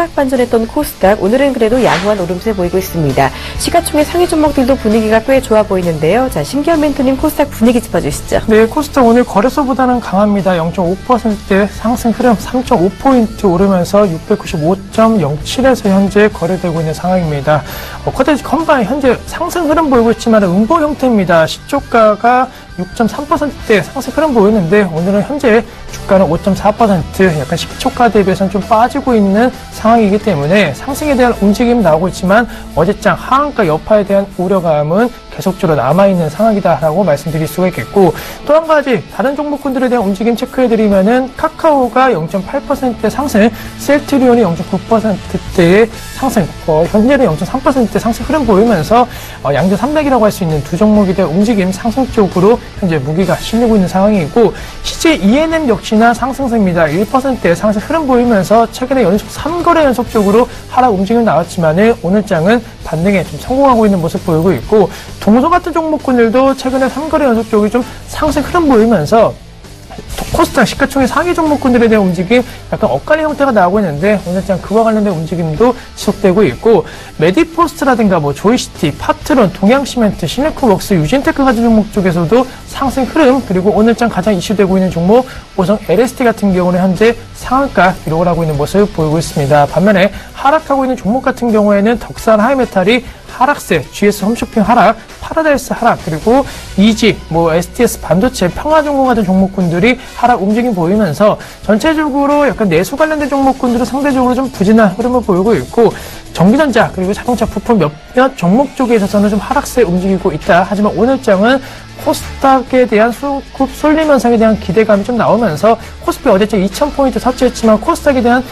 하락장했던 코스닥, 오늘은 그래도 양호한 오름세 보이고 있습니다. 시가총액 상위 종목들도 분위기가 꽤 좋아 보이는데요. 자, 신기한 멘토님 코스닥 분위기 짚어주시죠. 네, 코스닥 오늘 거래소보다는 강합니다. 0.5%대 상승 흐름 3.5포인트 오르면서 695.07에서 현재 거래되고 있는 상황입니다. 코스닥 컴바인 현재 상승 흐름 보이고 있지만 음보 형태입니다. 시초가가 6.3%대 상승 흐름 보이는데 오늘은 현재 주가는 5.4% 약간 시초가 대비해서는 좀 빠지고 있는 상황이기 때문에 상승에 대한 움직임이 나오고 있지만 어제장 하한가 여파에 대한 우려감은 계속적으로 남아있는 상황이다라고 말씀드릴 수가 있겠고, 또 한 가지 다른 종목군들에 대한 움직임 체크해드리면은 카카오가 0.8% 상승, 셀트리온이 0.9%대의 상승, 현재는 0.3%대 상승 흐름 보이면서 양대 산맥이라고 할 수 있는 두 종목에 대한 움직임 상승 쪽으로 현재 무기가 실리고 있는 상황이고, CJ ENM 역시나 상승세입니다. 1%의 상승 흐름 보이면서 최근에 연속 3거래 연속적으로 하락 움직임이 나왔지만 오늘장은 반등에 좀 성공하고 있는 모습 보이고 있고, 동서 같은 종목군들도 최근에 3거래 연속 쪽이 좀 상승 흐름 보이면서 코스닥 시가총액 상위 종목군들에 대한 움직임 약간 엇갈린 형태가 나오고 있는데 오늘장 그와 관련된 움직임도 지속되고 있고, 메디포스트라든가 조이시티, 파트론, 동양시멘트, 시네코웍스, 유진테크 같은 종목 쪽에서도 상승 흐름, 그리고 오늘장 가장 이슈되고 있는 종목 오성 LST 같은 경우는 현재 상한가 기록을 하고 있는 모습을 보이고 있습니다. 반면에 하락하고 있는 종목 같은 경우에는 덕산 하이메탈이 하락세, GS 홈쇼핑 하락, 파라다이스 하락, 그리고 이지, STS 반도체, 평화종공 같은 종목군들이 하락 움직임 보이면서 전체적으로 약간 내수 관련된 종목군들은 상대적으로 좀 부진한 흐름을 보이고 있고, 전기전자 그리고 자동차 부품 몇몇 종목 쪽에 있어서는 좀 하락세 움직이고 있다. 하지만 오늘장은 코스닥에 대한 수급 쏠림 현상에 대한 기대감이 좀 나오면서 코스피 어제째 2000포인트 터치했지만 코스닥에 대한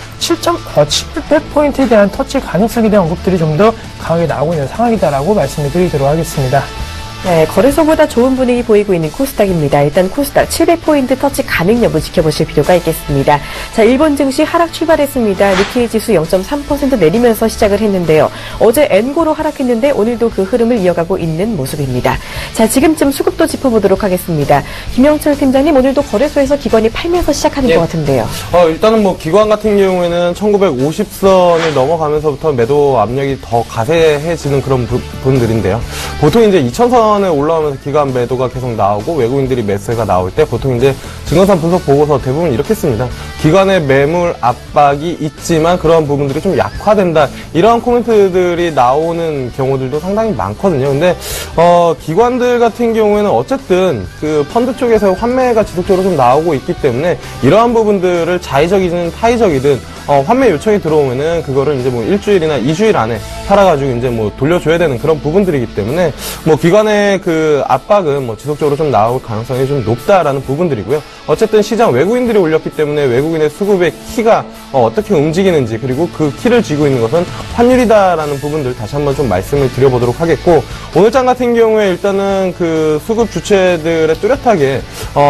700포인트에 대한 터치 가능성에 대한 언급들이 좀 더 강하게 나오고 있는 상황이다라고 말씀을 드리도록 하겠습니다. 네, 거래소보다 좋은 분위기 보이고 있는 코스닥입니다. 일단 코스닥 700포인트 터치 가능 여부 지켜보실 필요가 있겠습니다. 자, 일본 증시 하락 출발했습니다. 니케이 지수 0.3% 내리면서 시작을 했는데요. 어제 엔고로 하락했는데 오늘도 그 흐름을 이어가고 있는 모습입니다. 자, 지금쯤 수급도 짚어보도록 하겠습니다. 김영철 팀장님, 오늘도 거래소에서 기관이 팔면서 시작하는 것 같은데요. 일단은 기관 같은 경우에는 1950선을 넘어가면서부터 매도 압력이 더 가세해지는 그런 부분들인데요. 보통 이제 2000선 에 올라오면서 기관 매도가 계속 나오고 외국인들이 매수가 나올 때 보통 이제 증권사 분석 보고서 대부분 이렇게 씁니다. 기관의 매물 압박이 있지만 그러한 부분들이 좀 약화된다. 이러한 코멘트들이 나오는 경우들도 상당히 많거든요. 근데 기관들 같은 경우에는 어쨌든 그 펀드 쪽에서 환매가 지속적으로 좀 나오고 있기 때문에 이러한 부분들을 자의적이든 타의적이든 환매 요청이 들어오면은 그거를 이제 일주일이나 2주일 안에 팔아가지고 이제 돌려줘야 되는 그런 부분들이기 때문에 기관의 그 압박은 지속적으로 좀 나올 가능성이 좀 높다라는 부분들이고요. 어쨌든 시장 외국인들이 올렸기 때문에 외국인의 수급의 키가 어떻게 움직이는지, 그리고 그 키를 쥐고 있는 것은 환율이다라는 부분들 다시 한번 좀 말씀을 드려보도록 하겠고, 오늘장 같은 경우에 일단은 그 수급 주체들의 뚜렷하게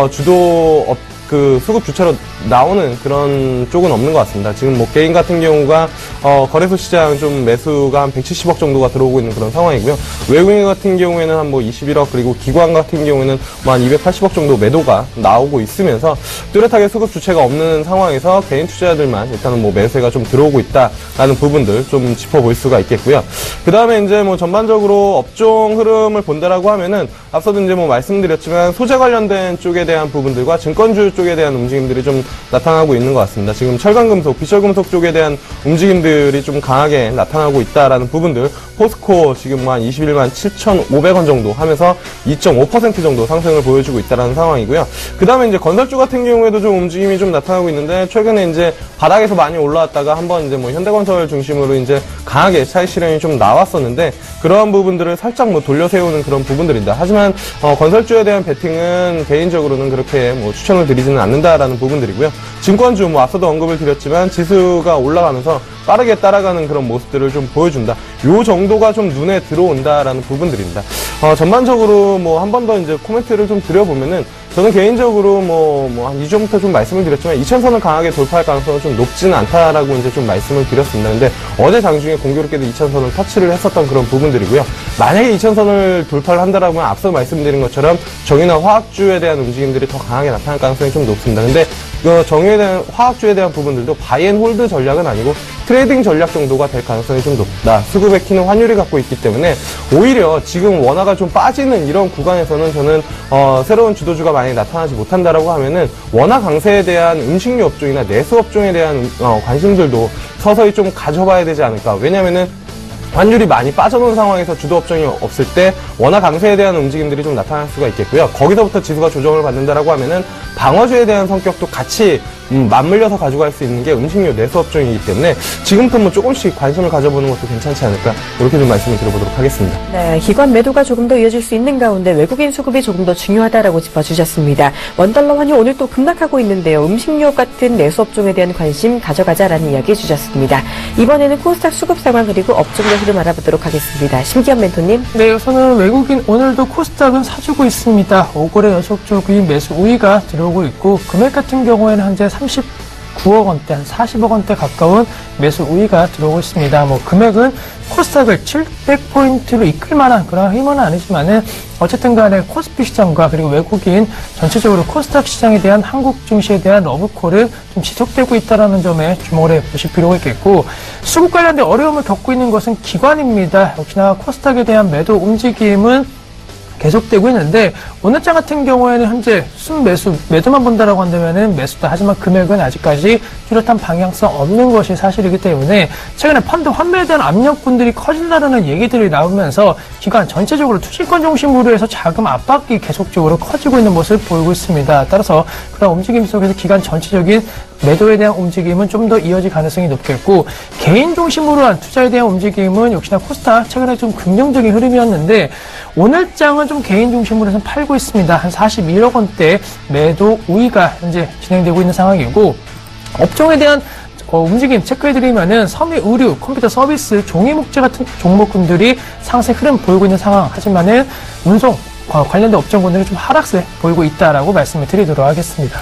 그 수급 주체로 나오는 그런 쪽은 없는 것 같습니다. 지금 개인 같은 경우가 거래소 시장 좀 매수가 한 170억 정도가 들어오고 있는 그런 상황이고요. 외국인 같은 경우에는 한 21억, 그리고 기관 같은 경우에는 한 280억 정도 매도가 나오고 있으면서 뚜렷하게 수급 주체가 없는 상황에서 개인 투자자들만 일단은 매수가 좀 들어오고 있다라는 부분들 좀 짚어볼 수가 있겠고요. 그 다음에 이제 전반적으로 업종 흐름을 본다라고 하면은 앞서도 이제 말씀드렸지만 소재 관련된 쪽에 대한 부분들과 증권주 쪽에 대한 움직임들이 좀 나타나고 있는 것 같습니다. 지금 철강금속, 비철금속 쪽에 대한 움직임들이 좀 강하게 나타나고 있다라는 부분들, 포스코 지금 한 21만 7,500원 정도 하면서 2.5% 정도 상승을 보여주고 있다라는 상황이고요. 그 다음에 이제 건설주 같은 경우에도 좀 움직임이 좀 나타나고 있는데, 최근에 이제 바닥에서 많이 올라왔다가 한번 이제 현대건설 중심으로 이제 강하게 차익 실현이 좀 나왔었는데, 그러한 부분들을 살짝 돌려 세우는 그런 부분들입니다. 하지만 건설주에 대한 베팅은 개인적으로는 그렇게 추천을 드리지는 않는다라는 부분들이고요. 증권주 앞서도 언급을 드렸지만 지수가 올라가면서 빠르게 따라가는 그런 모습들을 좀 보여준다. 요 정도가 좀 눈에 들어온다라는 부분들입니다. 전반적으로 한 번 더 이제 코멘트를 좀 드려보면은, 저는 개인적으로 한 2주 전부터 좀 말씀을 드렸지만 2000선을 강하게 돌파할 가능성은 좀 높지는 않다라고 이제 좀 말씀을 드렸습니다. 근데 어제 장중에 공교롭게도 2000선을 터치를 했었던 그런 부분들이고요. 만약에 2000선을 돌파를 한다라고 하면 앞서 말씀드린 것처럼 정유나 화학주에 대한 움직임들이 더 강하게 나타날 가능성이 좀 높습니다. 근데 정유에 대한 화학주에 대한 부분들도 바이앤홀드 전략은 아니고 트레이딩 전략 정도가 될 가능성이 좀 높다. 수급의 키는 환율이 갖고 있기 때문에 오히려 지금 원화가 좀 빠지는 이런 구간에서는 저는 새로운 주도주가 만약에 나타나지 못한다라고 하면은 원화 강세에 대한 음식료 업종이나 내수 업종에 대한 관심들도 서서히 좀 가져봐야 되지 않을까. 왜냐면은 환율이 많이 빠져놓은 상황에서 주도 업종이 없을 때 원화 강세에 대한 움직임들이 좀 나타날 수가 있겠고요. 거기서부터 지수가 조정을 받는다라고 하면은 방어주에 대한 성격도 같이 맞물려서 가져갈 수 있는 게 음식료 내수 업종이기 때문에 지금부터 뭐 조금씩 관심을 가져보는 것도 괜찮지 않을까 이렇게 좀 말씀을 드려보도록 하겠습니다. 네, 기관 매도가 조금 더 이어질 수 있는 가운데 외국인 수급이 조금 더 중요하다라고 짚어주셨습니다. 원달러 환율 오늘 또 급락하고 있는데요. 음식료 같은 내수 업종에 대한 관심 가져가자라는 이야기 주셨습니다. 이번에는 코스닥 수급 상황 그리고 업종별 흐름 알아보도록 하겠습니다. 심기현 멘토님. 네, 우선은 외국인 오늘도 코스닥은 사주고 있습니다. 5거래 연속적인 매수 우위가 들어오고 있고 금액 같은 경우에는 현재 39억 원대, 한 40억 원대 가까운 매수 우위가 들어오고 있습니다. 뭐 금액은 코스닥을 700포인트로 이끌 만한 그런 힘은 아니지만은 어쨌든 간에 코스피 시장과 그리고 외국인 전체적으로 코스닥 시장에 대한 한국 증시에 대한 러브콜은 좀 지속되고 있다는 점에 주목을 해보실 필요가 있겠고, 수급 관련된 어려움을 겪고 있는 것은 기관입니다. 역시나 코스닥에 대한 매도 움직임은 계속되고 있는데 오늘장 같은 경우에는 현재 매도만 본다라고 한다면은 매수다. 하지만 금액은 아직까지 뚜렷한 방향성 없는 것이 사실이기 때문에 최근에 펀드 환매에 대한 압력분들이 커진다는 얘기들이 나오면서 기관 전체적으로 투자권 중심으로 해서 자금 압박이 계속적으로 커지고 있는 모습을 보이고 있습니다. 따라서 그런 움직임 속에서 기관 전체적인 매도에 대한 움직임은 좀 더 이어질 가능성이 높겠고, 개인 중심으로 한 투자에 대한 움직임은 역시나 코스닥 최근에 좀 긍정적인 흐름이었는데 오늘 장은 좀 개인 중심으로 해서 팔고 있습니다. 한 41억 원대 매도 우위가 현재 진행되고 있는 상황이고, 업종에 대한 움직임 체크해드리면은 섬유, 의류, 컴퓨터 서비스, 종이 목재 같은 종목군들이 상승 흐름 보이고 있는 상황. 하지만은 운송 관련된 업종군들은 좀 하락세 보이고 있다라고 말씀을 드리도록 하겠습니다.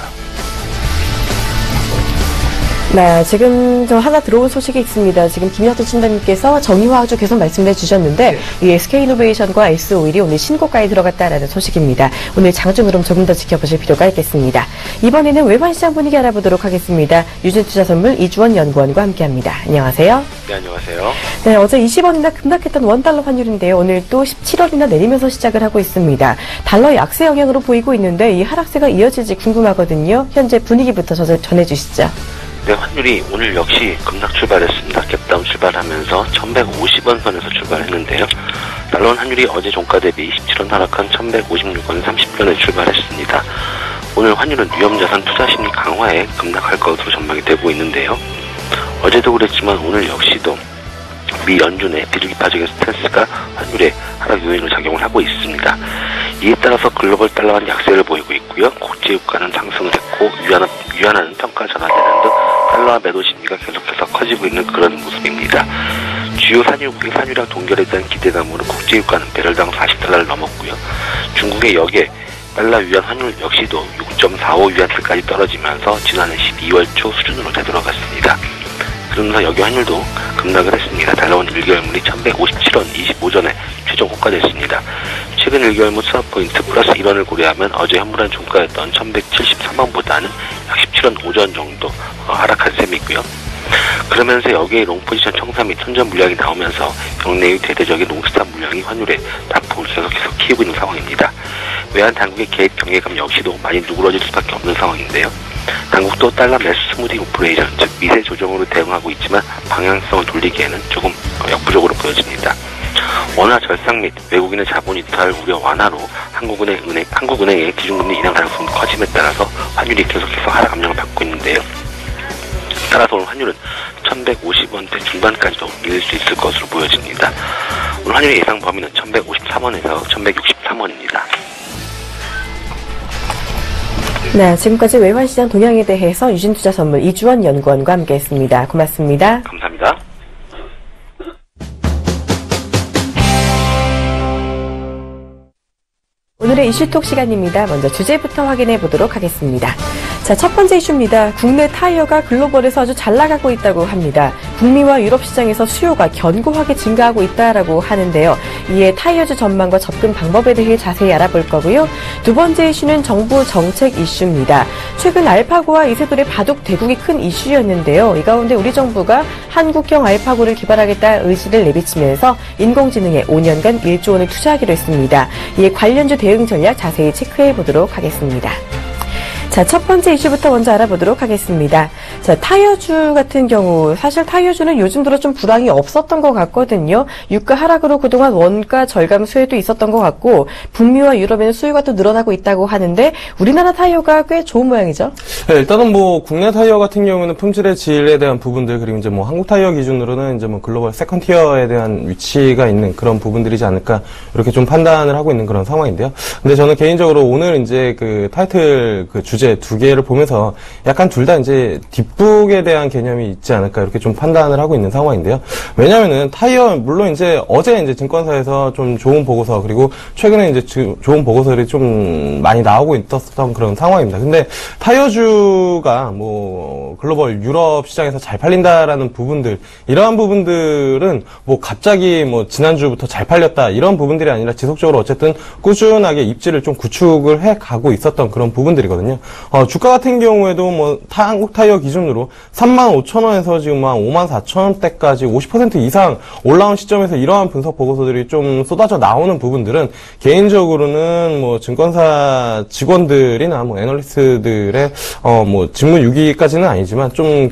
네, 지금 저 하나 들어온 소식이 있습니다. 지금 김혁준 팀장님께서 정유화학주 계속 말씀해 주셨는데 이 SK이노베이션과 SO일이 오늘 신고가에 들어갔다라는 소식입니다. 오늘 장중 흐름 조금 더 지켜보실 필요가 있겠습니다. 이번에는 외환 시장 분위기 알아보도록 하겠습니다. 유진투자선물 이주원 연구원과 함께합니다. 안녕하세요. 네, 안녕하세요. 네, 어제 20원이나 급락했던 원달러 환율인데요. 오늘 또 17원이나 내리면서 시작을 하고 있습니다. 달러 약세 영향으로 보이고 있는데 이 하락세가 이어질지 궁금하거든요. 현재 분위기부터 전해주시죠. 네, 환율이 오늘 역시 급락 출발했습니다. 갭다운 출발하면서 1150원 선에서 출발했는데요. 달러 환율이 어제 종가 대비 17원 하락한 1156원 30변에 출발했습니다. 오늘 환율은 위험자산 투자심리 강화에 급락할 것으로 전망이 되고 있는데요. 어제도 그랬지만 오늘 역시도 미 연준의 비둘기 파적의 스탠스가 환율에 하락 요인으로 작용을 하고 있습니다. 이에 따라서 글로벌 달러는 약세를 보이고 있고요. 국제유가는 상승됐고 위안화는 평가 전환되는 등 달러와 매도 심리가 계속해서 커지고 있는 그런 모습입니다. 주요 산유국의 산유량 동결에 대한 기대감으로 국제유가는 배럴당 40달러를 넘었고요. 중국의 역에 달러 위안 환율 역시도 6.45 위안대까지 떨어지면서 지난해 12월 초 수준으로 되돌아갔습니다. 그러면서 여기 환율도 급락을 했습니다. 달러원 1개월물이 1157원 25전에 최종 호가됐습니다. 최근 1개월물 스왑포인트 플러스 1원을 고려하면 어제 현물한 종가였던 1173원보다는 약 17원 5전 정도 하락한 셈이고요. 그러면서 여기에 롱포지션 청산 및 선전 물량이 나오면서 국내의 대대적인 롱스탑 물량이 환율에 단폭을 계속해서 키우고 있는 상황입니다. 외환 당국의 개입 경계감 역시도 많이 누그러질 수밖에 없는 상황인데요. 당국도 달러 매수 스무디 오퍼레이션, 즉 미세 조정으로 대응하고 있지만 방향성을 돌리기에는 조금 역부족으로 보여집니다. 원화 절상 및 외국인의 자본 이탈 우려 완화로 한국은행의 기준금리 인하 가능성도 커짐에 따라서 환율이 계속해서 하락 압력을 받고 있는데요. 따라서 오늘 환율은 1150원대 중반까지도 밀릴 수 있을 것으로 보여집니다. 오늘 환율의 예상 범위는 1153원에서 1163원입니다. 네, 지금까지 외환시장 동향에 대해서 유진투자선물 이주원 연구원과 함께했습니다. 고맙습니다. 감사합니다. 오늘의 이슈톡 시간입니다. 먼저 주제부터 확인해 보도록 하겠습니다. 자, 첫 번째 이슈입니다. 국내 타이어가 글로벌에서 아주 잘 나가고 있다고 합니다. 북미와 유럽 시장에서 수요가 견고하게 증가하고 있다라고 하는데요. 이에 타이어주 전망과 접근 방법에 대해 자세히 알아볼 거고요. 두 번째 이슈는 정부 정책 이슈입니다. 최근 알파고와 이세돌의 바둑 대국이 큰 이슈였는데요. 이 가운데 우리 정부가 한국형 알파고를 개발하겠다 의지를 내비치면서 인공지능에 5년간 1조 원을 투자하기로 했습니다. 이에 관련주 대응 전략 자세히 체크해 보도록 하겠습니다. 자, 첫 번째 이슈부터 먼저 알아보도록 하겠습니다. 자, 타이어주 같은 경우 사실 타이어주는 요즘 들어 좀 불황이 없었던 것 같거든요. 유가 하락으로 그동안 원가 절감 수혜도 있었던 것 같고 북미와 유럽에는 수요가 또 늘어나고 있다고 하는데 우리나라 타이어가 꽤 좋은 모양이죠. 네, 일단은 뭐 국내 타이어 같은 경우는 품질의 질에 대한 부분들 그리고 이제 뭐 한국 타이어 기준으로는 이제 뭐 글로벌 세컨 티어에 대한 위치가 있는 그런 부분들이지 않을까 이렇게 좀 판단을 하고 있는 그런 상황인데요. 근데 저는 개인적으로 오늘 이제 그 타이틀 그 주제 두 개를 보면서 약간 둘 다 이제 뒷북에 대한 개념이 있지 않을까 이렇게 좀 판단을 하고 있는 상황인데요. 왜냐면은 타이어 물론 이제 어제 이제 증권사에서 좀 좋은 보고서 그리고 최근에 이제 좋은 보고서들이 좀 많이 나오고 있었던 그런 상황입니다. 근데 타이어주가 뭐 글로벌 유럽 시장에서 잘 팔린다라는 부분들 이러한 부분들은 뭐 갑자기 뭐 지난주부터 잘 팔렸다 이런 부분들이 아니라 지속적으로 어쨌든 꾸준하게 입지를 좀 구축을 해 가고 있었던 그런 부분들이거든요. 주가 같은 경우에도 뭐 한국 타이어 기준으로 35,000원에서 지금 한 54,000원대까지 50% 이상 올라온 시점에서 이러한 분석 보고서들이 좀 쏟아져 나오는 부분들은 개인적으로는 뭐 증권사 직원들이나 뭐 애널리스트들의 뭐 직무 유기까지는 아니지만 좀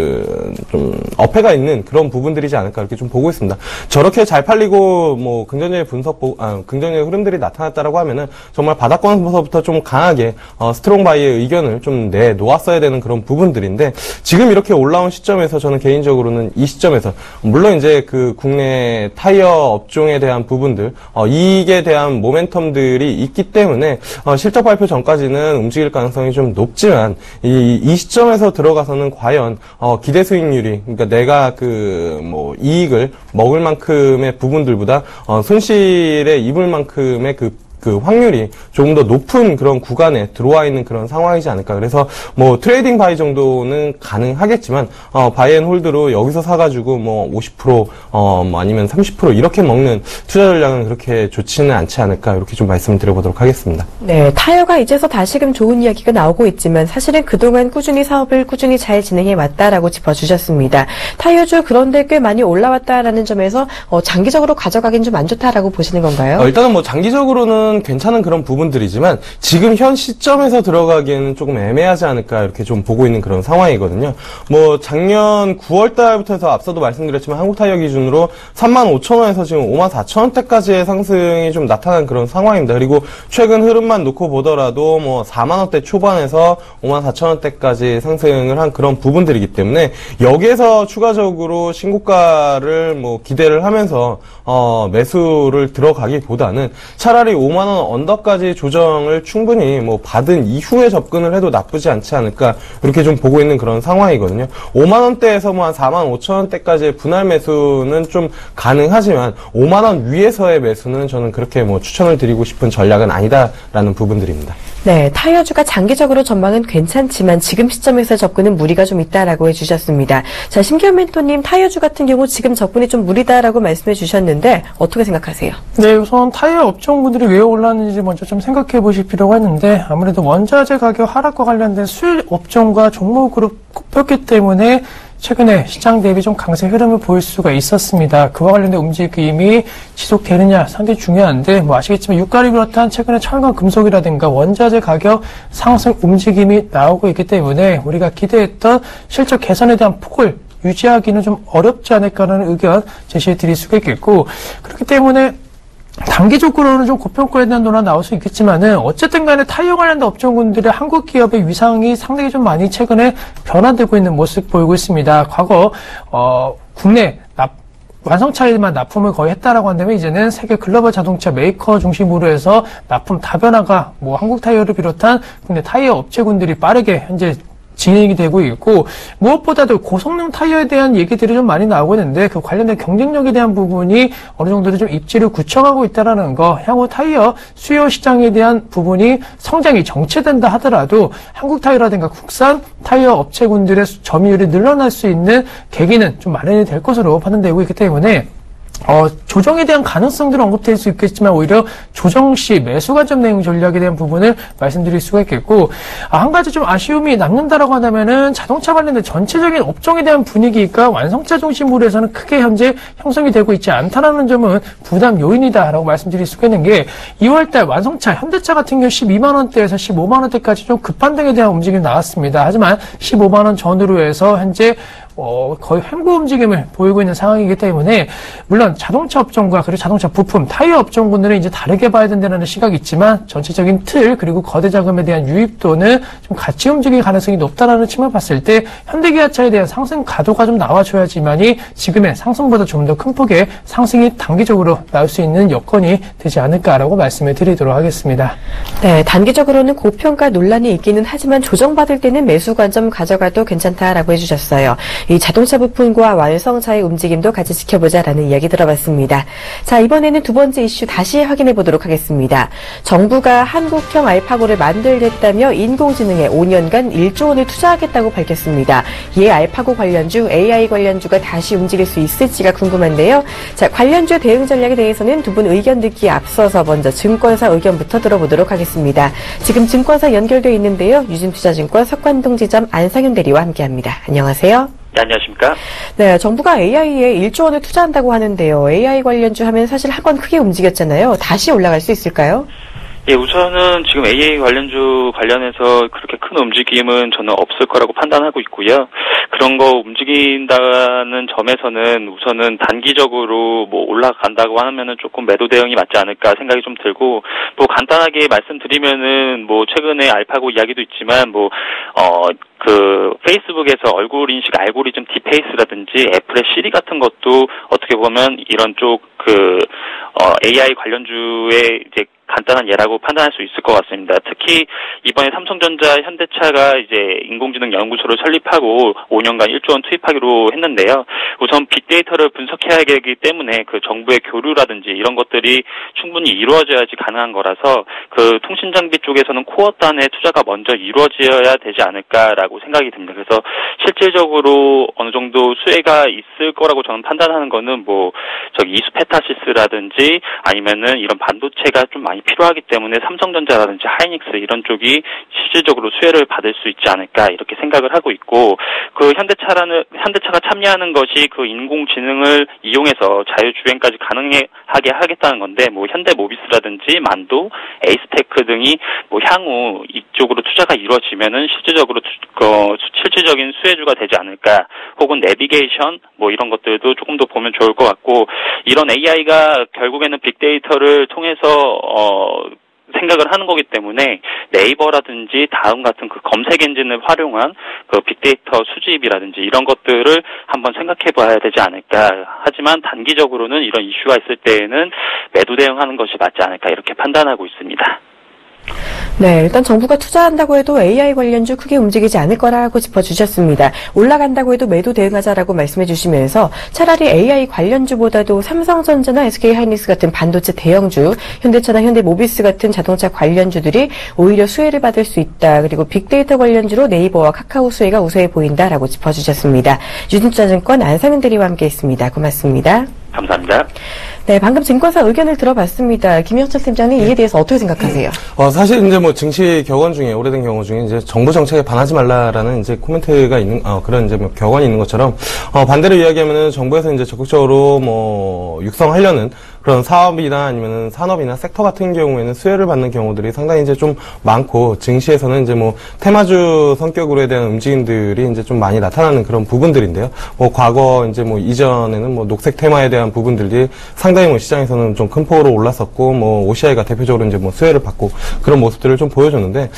어폐가 있는 그런 부분들이지 않을까 이렇게 좀 보고 있습니다. 저렇게 잘 팔리고 뭐 긍정적인 긍정적인 흐름들이 나타났다라고 하면은 정말 바닥권서부터 좀 강하게 스트롱 바이의 의견을 좀 내놓았어야 되는 그런 부분들인데 지금 이렇게 올라온 시점에서 저는 개인적으로는 이 시점에서 물론 이제 그 국내 타이어 업종에 대한 부분들 이익에 대한 모멘텀들이 있기 때문에 실적 발표 전까지는 움직일 가능성이 좀 높지만 이 시점에서 들어가서는 과연 기대 수익률이 그러니까 내가 그 뭐 이익을 먹을 만큼의 부분들보다 손실에 입을 만큼의 그 확률이 조금 더 높은 그런 구간에 들어와 있는 그런 상황이지 않을까. 그래서 뭐 트레이딩 바이 정도는 가능하겠지만 바이 앤 홀드로 여기서 사가지고 뭐 50% 뭐 아니면 30% 이렇게 먹는 투자 전략은 그렇게 좋지는 않지 않을까. 이렇게 좀 말씀을 드려보도록 하겠습니다. 네, 타이어가 이제서 다시금 좋은 이야기가 나오고 있지만 사실은 그동안 꾸준히 사업을 꾸준히 잘 진행해 왔다라고 짚어주셨습니다. 타이어주 그런데 꽤 많이 올라왔다라는 점에서 장기적으로 가져가긴 좀 안 좋다라고 보시는 건가요? 일단은 뭐 장기적으로는 괜찮은 그런 부분들이지만 지금 현 시점에서 들어가기에는 조금 애매하지 않을까 이렇게 좀 보고 있는 그런 상황이거든요. 뭐 작년 9월 달부터 해서 앞서도 말씀드렸지만 한국 타이어 기준으로 35,000원에서 지금 54,000원대까지의 상승이 좀 나타난 그런 상황입니다. 그리고 최근 흐름만 놓고 보더라도 뭐 4만원대 초반에서 54,000원대까지 상승을 한 그런 부분들이기 때문에 여기에서 추가적으로 신고가를 뭐 기대를 하면서 매수를 들어가기보다는 차라리 5만원 언더까지 조정을 충분히 뭐 받은 이후에 접근을 해도 나쁘지 않지 않을까 이렇게 좀 보고 있는 그런 상황이거든요. 5만원대에서 뭐 한 45,000원대까지의 분할 매수는 좀 가능하지만 5만원 위에서의 매수는 저는 그렇게 뭐 추천을 드리고 싶은 전략은 아니다라는 부분들입니다. 네, 타이어주가 장기적으로 전망은 괜찮지만 지금 시점에서 접근은 무리가 좀 있다라고 해주셨습니다. 자, 심기현 멘토님, 타이어주 같은 경우 지금 접근이 좀 무리다라고 말씀해 주셨는데 어떻게 생각하세요? 네, 우선 타이어 업종분들이 왜 올랐는지 먼저 좀 생각해 보실 필요가 있는데 아무래도 원자재 가격 하락과 관련된 수일 업종과 종목으로 꼽혔기 때문에 최근에 시장 대비 좀 강세 흐름을 보일 수가 있었습니다. 그와 관련된 움직임이 지속되느냐 상당히 중요한데 뭐 아시겠지만 유가를 비롯한 최근에 철강 금속이라든가 원자재 가격 상승 움직임이 나오고 있기 때문에 우리가 기대했던 실적 개선에 대한 폭을 유지하기는 좀 어렵지 않을까라는 의견 제시해 드릴 수가 있겠고 그렇기 때문에 단기적으로는 좀 고평가에 대한 논란 나올 수 있겠지만은 어쨌든 간에 타이어 관련된 업종군들의 한국 기업의 위상이 상당히 좀 많이 최근에 변화되고 있는 모습 보이고 있습니다. 과거 국내 완성차에만 납품을 거의 했다라고 한다면 이제는 세계 글로벌 자동차 메이커 중심으로 해서 납품 다변화가 뭐 한국 타이어를 비롯한 국내 타이어 업체군들이 빠르게 현재 진행이 되고 있고, 무엇보다도 고성능 타이어에 대한 얘기들이 좀 많이 나오고 있는데, 그 관련된 경쟁력에 대한 부분이 어느 정도 좀 입지를 굳혀가고 있다는 거, 향후 타이어 수요 시장에 대한 부분이 성장이 정체된다 하더라도 한국 타이어라든가 국산 타이어 업체군들의 점유율이 늘어날 수 있는 계기는 좀 마련이 될 것으로 판단되고 있기 때문에 조정에 대한 가능성들은 언급될 수 있겠지만 오히려 조정 시 매수 관점 대응 전략에 대한 부분을 말씀드릴 수가 있겠고, 한 가지 좀 아쉬움이 남는다라고 한다면은 자동차 관련된 전체적인 업종에 대한 분위기가 완성차 중심으로 해서는 크게 현재 형성이 되고 있지 않다라는 점은 부담 요인이다라고 말씀드릴 수가 있는 게, 2월달 완성차 현대차 같은 경우 12만 원대에서 15만 원대까지 좀 급반등에 대한 움직임이 나왔습니다. 하지만 15만 원 전후로 해서 현재 거의 횡보 움직임을 보이고 있는 상황이기 때문에, 물론 자동차 업종과 그리고 자동차 부품, 타이어 업종군들은 이제 다르게 봐야 된다는 시각이 있지만, 전체적인 틀 그리고 거대 자금에 대한 유입도는 좀 같이 움직일 가능성이 높다라는 측면을 봤을 때 현대기아차에 대한 상승 가도가 좀 나와줘야지만이 지금의 상승보다 좀 더 큰 폭의 상승이 단기적으로 나올 수 있는 여건이 되지 않을까라고 말씀을 드리도록 하겠습니다. 네, 단기적으로는 고평가 논란이 있기는 하지만 조정받을 때는 매수 관점 가져가도 괜찮다라고 해주셨어요. 이 자동차 부품과 완성차의 움직임도 같이 지켜보자라는 이야기 들어봤습니다. 자, 이번에는 두 번째 이슈 다시 확인해 보도록 하겠습니다. 정부가 한국형 알파고를 만들겠다며 인공지능에 5년간 1조 원을 투자하겠다고 밝혔습니다. 이에 알파고 관련주, AI 관련주가 다시 움직일 수 있을지가 궁금한데요. 자, 관련주 대응 전략에 대해서는 두 분 의견 듣기에 앞서서 먼저 증권사 의견부터 들어보도록 하겠습니다. 지금 증권사 연결되어 있는데요. 유진투자증권 석관동 지점 안상현 대리와 함께합니다. 안녕하세요. 네, 안녕하십니까? 네, 정부가 AI에 1조 원을 투자한다고 하는데요. AI 관련주 하면 사실 한 번 크게 움직였잖아요. 다시 올라갈 수 있을까요? 예, 우선은 지금 AI 관련주 관련해서 그렇게 큰 움직임은 저는 없을 거라고 판단하고 있고요. 그런 거 움직인다는 점에서는 우선은 단기적으로 뭐 올라간다고 하면은 조금 매도 대응이 맞지 않을까 생각이 좀 들고, 뭐 간단하게 말씀드리면은 뭐 최근에 알파고 이야기도 있지만 페이스북에서 얼굴 인식 알고리즘 디페이스라든지 애플의 시리 같은 것도 어떻게 보면 이런 쪽 AI 관련주의 이제 간단한 예라고 판단할 수 있을 것 같습니다. 특히 이번에 삼성전자, 현대차가 이제 인공지능 연구소를 설립하고 5년간 1조 원 투입하기로 했는데요. 우선 빅데이터를 분석해야 되기 때문에 그 정부의 교류라든지 이런 것들이 충분히 이루어져야지 가능한 거라서 그 통신장비 쪽에서는 코어단의 투자가 먼저 이루어져야 되지 않을까라고 생각이 듭니다. 그래서 실질적으로 어느 정도 수혜가 있을 거라고 저는 판단하는 거는 이수페타시스라든지 아니면은 이런 반도체가 좀 많이 필요하기 때문에 삼성전자라든지 하이닉스 이런 쪽이 실질적으로 수혜를 받을 수 있지 않을까 이렇게 생각을 하고 있고, 그 현대차가 참여하는 것이 그 인공지능을 이용해서 자유주행까지 가능하게 하겠다는 건데, 뭐 현대모비스라든지 만도, 에이스테크 등이 뭐 향후 이쪽으로 투자가 이루어지면은 실질적인 수혜주가 되지 않을까, 혹은 내비게이션 뭐 이런 것들도 조금 더 보면 좋을 것 같고, 이런 AI가 결국에는 빅데이터를 통해서 생각을 하는 거기 때문에 네이버라든지 다음 같은 그 검색 엔진을 활용한 그 빅데이터 수집이라든지 이런 것들을 한번 생각해 봐야 되지 않을까. 하지만 단기적으로는 이런 이슈가 있을 때에는 매도 대응하는 것이 맞지 않을까 이렇게 판단하고 있습니다. 네, 일단 정부가 투자한다고 해도 AI 관련주 크게 움직이지 않을 거라고 짚어주셨습니다. 올라간다고 해도 매도 대응하자라고 말씀해 주시면서 차라리 AI 관련주보다도 삼성전자나 SK하이닉스 같은 반도체 대형주, 현대차나 현대모비스 같은 자동차 관련주들이 오히려 수혜를 받을 수 있다. 그리고 빅데이터 관련주로 네이버와 카카오 수혜가 우세해 보인다라고 짚어주셨습니다. 유진투자증권 안상현 대리와 함께했습니다. 고맙습니다. 감사합니다. 네, 방금 증권사 의견을 들어봤습니다. 김영철 팀장님 이에 대해서 어떻게 생각하세요? 사실 이제 뭐 증시 격언 중에, 오래된 격언 중에 이제 정부 정책에 반하지 말라라는 이제 코멘트가 있는, 그런 이제 뭐 격언이 있는 것처럼, 반대로 이야기하면은 정부에서 이제 적극적으로 뭐 육성하려는 그런 사업이나 아니면은 산업이나 섹터 같은 경우에는 수혜를 받는 경우들이 상당히 이제 좀 많고, 증시에서는 이제 뭐 테마주 성격으로에 대한 움직임들이 이제 좀 많이 나타나는 그런 부분들인데요. 뭐 과거 이제 뭐 이전에는 뭐 녹색 테마에 대한 부분들이 상당히 뭐 시장에서는 좀 큰 폭으로 올랐었고, 뭐 OCI가 대표적으로 이제 뭐 수혜를 받고 그런 모습들을 좀 보여줬는데,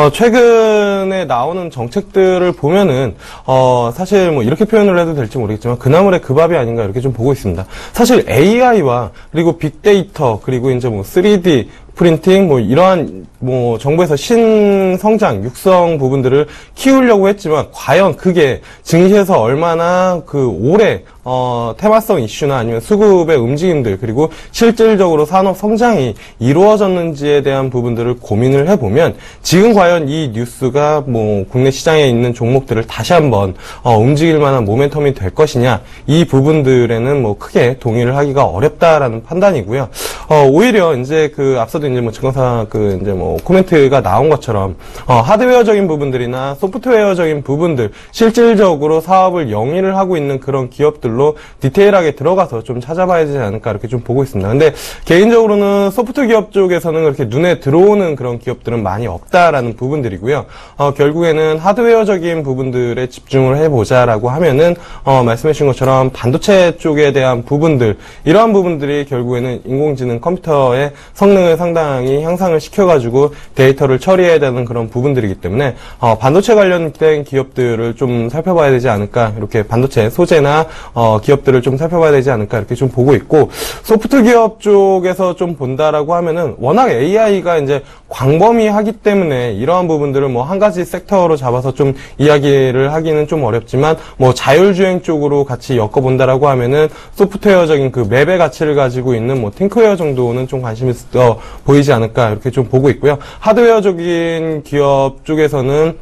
최근에 나오는 정책들을 보면은 사실 뭐 이렇게 표현을 해도 될지 모르겠지만 그나물의 그 밥이 아닌가 이렇게 좀 보고 있습니다. 사실 AI와 그리고 빅데이터, 그리고 이제 뭐 3D 프린팅, 뭐 이러한 뭐 정부에서 신성장, 육성 부분들을 키우려고 했지만 과연 그게 증시에서 얼마나 그 오래 테마성 이슈나 아니면 수급의 움직임들 그리고 실질적으로 산업 성장이 이루어졌는지에 대한 부분들을 고민을 해보면 지금 과연 이 뉴스가 뭐 국내 시장에 있는 종목들을 다시 한번 움직일 만한 모멘텀이 될 것이냐 이 부분들에는 뭐 크게 동의를 하기가 어렵다라는 판단이고요. 오히려 이제 그 앞서도 이제 뭐 증권사 그 이제 뭐 코멘트가 나온 것처럼 하드웨어적인 부분들이나 소프트웨어적인 부분들 실질적으로 사업을 영위를 하고 있는 그런 기업들로 디테일하게 들어가서 좀 찾아봐야 되지 않을까 이렇게 좀 보고 있습니다. 근데 개인적으로는 소프트 기업 쪽에서는 그렇게 눈에 들어오는 그런 기업들은 많이 없다라는 부분들이고요. 결국에는 하드웨어적인 부분들에 집중을 해보자라고 하면은 말씀해 주신 것처럼 반도체 쪽에 대한 부분들 이러한 부분들이 결국에는 인공지능 컴퓨터의 성능을 상당히 향상을 시켜가지고 데이터를 처리해야 되는 그런 부분들이기 때문에 반도체 관련된 기업들을 좀 살펴봐야 되지 않을까 이렇게 반도체 소재나 기업들을 좀 살펴봐야 되지 않을까 이렇게 좀 보고 있고 소프트 기업 쪽에서 좀 본다라고 하면은 워낙 AI가 이제 광범위하기 때문에 이러한 부분들을 뭐 한 가지 섹터로 잡아서 좀 이야기를 하기는 좀 어렵지만 뭐 자율주행 쪽으로 같이 엮어본다라고 하면은 소프트웨어적인 그 맵의 가치를 가지고 있는 뭐 팅크웨어 정도는 좀 관심이 있어 보이지 않을까 이렇게 좀 보고 있고요. 하드웨어적인 기업 쪽에서는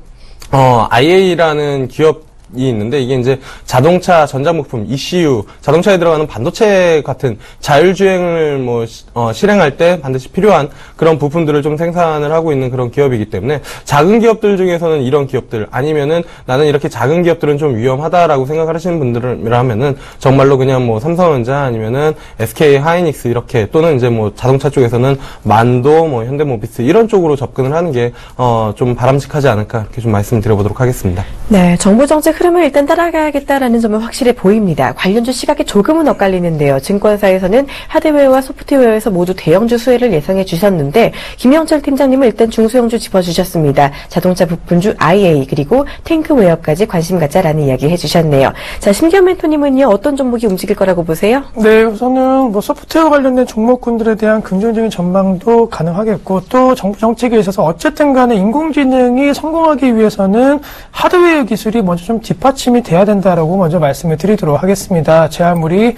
IA라는 기업 이 있는데 이게 이제 자동차 전자부품 ECU 자동차에 들어가는 반도체 같은 자율주행을 뭐 실행할 때 반드시 필요한 그런 부품들을 좀 생산을 하고 있는 그런 기업이기 때문에 작은 기업들 중에서는 이런 기업들 아니면은 나는 이렇게 작은 기업들은 좀 위험하다라고 생각을 하시는 분들이라면은 정말로 그냥 뭐 삼성전자 아니면은 SK 하이닉스 이렇게 또는 이제 뭐 자동차 쪽에서는 만도 뭐 현대모비스 이런 쪽으로 접근을 하는 게 좀 바람직하지 않을까 이렇게 좀 말씀드려보도록 하겠습니다. 네, 정부 정책 흐름을 일단 따라가야겠다라는 점은 확실히 보입니다. 관련주 시각이 조금은 엇갈리는데요. 증권사에서는 하드웨어와 소프트웨어에서 모두 대형주 수혜를 예상해 주셨는데 김영철 팀장님은 일단 중소형주 짚어주셨습니다. 자동차 부품주 IA 그리고 탱크웨어까지 관심 갖자라는 이야기 해주셨네요. 자, 심기현 멘토님은요. 어떤 종목이 움직일 거라고 보세요? 네, 우선은 뭐 소프트웨어 관련된 종목군들에 대한 긍정적인 전망도 가능하겠고 또 정부 정책에 있어서 어쨌든 간에 인공지능이 성공하기 위해서는 하드웨어 기술이 먼저 좀 뒷받침이 돼야 된다라고 먼저 말씀을 드리도록 하겠습니다. 제 아무리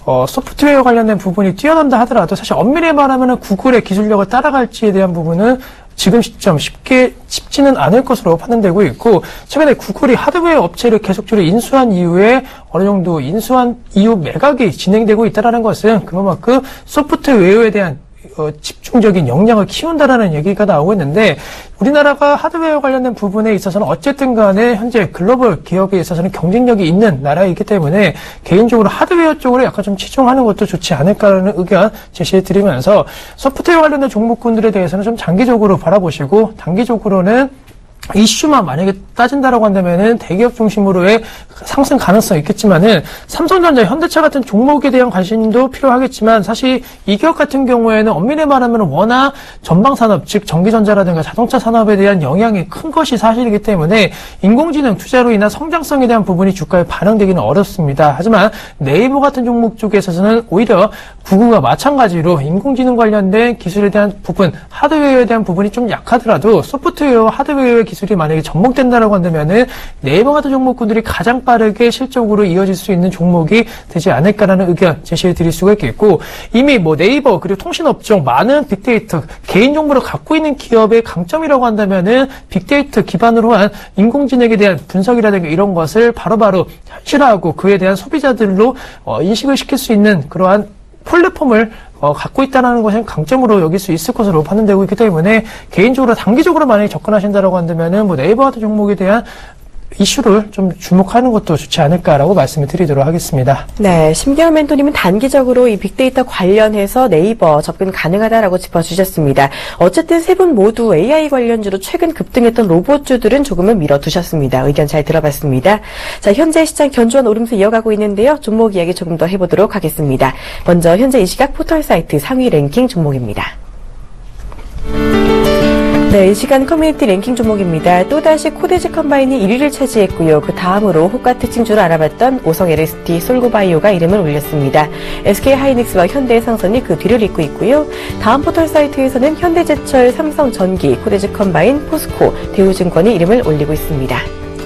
소프트웨어 관련된 부분이 뛰어난다 하더라도 사실 엄밀히 말하면 구글의 기술력을 따라갈지에 대한 부분은 지금 시점 쉽지는 않을 것으로 판단되고 있고 최근에 구글이 하드웨어 업체를 계속적으로 인수한 이후에 어느 정도 인수한 이후 매각이 진행되고 있다는 것은 그만큼 소프트웨어에 대한 집중적인 역량을 키운다라는 얘기가 나오고 있는데 우리나라가 하드웨어 관련된 부분에 있어서는 어쨌든 간에 현재 글로벌 기업에 있어서는 경쟁력이 있는 나라이기 때문에 개인적으로 하드웨어 쪽으로 약간 좀 치중하는 것도 좋지 않을까라는 의견 제시해드리면서 소프트웨어 관련된 종목군들에 대해서는 좀 장기적으로 바라보시고 단기적으로는 이슈만 만약에 따진다라고 한다면은 대기업 중심으로의 상승 가능성이 있겠지만은 삼성전자, 현대차 같은 종목에 대한 관심도 필요하겠지만 사실 이 기업 같은 경우에는 엄밀히 말하면 워낙 전방산업, 즉 전기전자라든가 자동차 산업에 대한 영향이 큰 것이 사실이기 때문에 인공지능 투자로 인한 성장성에 대한 부분이 주가에 반영되기는 어렵습니다. 하지만 네이버 같은 종목 쪽에서는 오히려 구글과 마찬가지로 인공지능 관련된 기술에 대한 부분, 하드웨어에 대한 부분이 좀 약하더라도 소프트웨어, 하드웨어의 기술이 만약에 접목된다라고 한다면은 네이버 같은 종목군들이 가장 빠르게 실적으로 이어질 수 있는 종목이 되지 않을까라는 의견 제시해 드릴 수가 있겠고 이미 뭐 네이버 그리고 통신업종 많은 빅데이터 개인 정보를 갖고 있는 기업의 강점이라고 한다면은 빅데이터 기반으로 한 인공지능에 대한 분석이라든가 이런 것을 바로바로 현실화하고 그에 대한 소비자들로 인식을 시킬 수 있는 그러한 플랫폼을 갖고 있다는 것은 강점으로 여길 수 있을 것으로 판단되고 있기 때문에 개인적으로 단기적으로 만약에 접근하신다라고 한다면은 뭐 네이버 같은 종목에 대한 이슈를 좀 주목하는 것도 좋지 않을까라고 말씀을 드리도록 하겠습니다. 네, 심기현 멘토님은 단기적으로 이 빅데이터 관련해서 네이버 접근 가능하다라고 짚어주셨습니다. 어쨌든 세 분 모두 AI 관련주로 최근 급등했던 로봇주들은 조금은 밀어두셨습니다. 의견 잘 들어봤습니다. 자, 현재 시장 견조한 오름세 이어가고 있는데요. 종목 이야기 조금 더 해보도록 하겠습니다. 먼저 현재 이 시각 포털사이트 상위 랭킹 종목입니다. 네, 이 시간 커뮤니티 랭킹 종목입니다. 또다시 코데지 컴바인이 1위를 차지했고요. 그 다음으로 호가 특징주로 알아봤던 오성 LST, 솔고바이오가 이름을 올렸습니다. SK하이닉스와 현대상선이 그 뒤를 잇고 있고요. 다음 포털 사이트에서는 현대제철, 삼성전기, 코데지 컴바인, 포스코, 대우증권이 이름을 올리고 있습니다.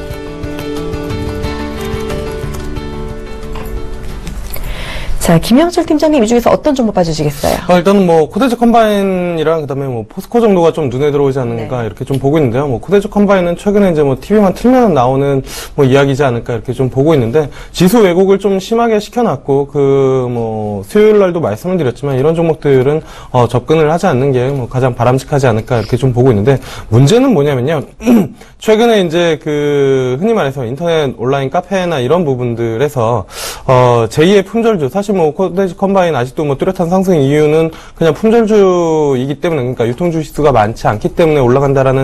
자, 김영철 팀장님 이 중에서 어떤 종목 봐주시겠어요? 일단은 코데지 컴바인이랑 그다음에 포스코 정도가 좀 눈에 들어오지 않는가 이렇게 좀 보고 있는데요. 코데지 컴바인은 최근에 이제 TV만 틀면 나오는 이야기지 않을까 이렇게 좀 보고 있는데 지수 왜곡을 좀 심하게 시켜놨고 수요일 날도 말씀을 드렸지만 이런 종목들은 접근을 하지 않는 게 가장 바람직하지 않을까 이렇게 좀 보고 있는데 문제는 뭐냐면요. 최근에 이제 흔히 말해서 인터넷 온라인 카페나 이런 부분들에서 제2의 품절주 사실 코데지 컴바인 아직도 뚜렷한 상승 이유는 그냥 품절주이기 때문에 그러니까 유통주 지수가 많지 않기 때문에 올라간다라는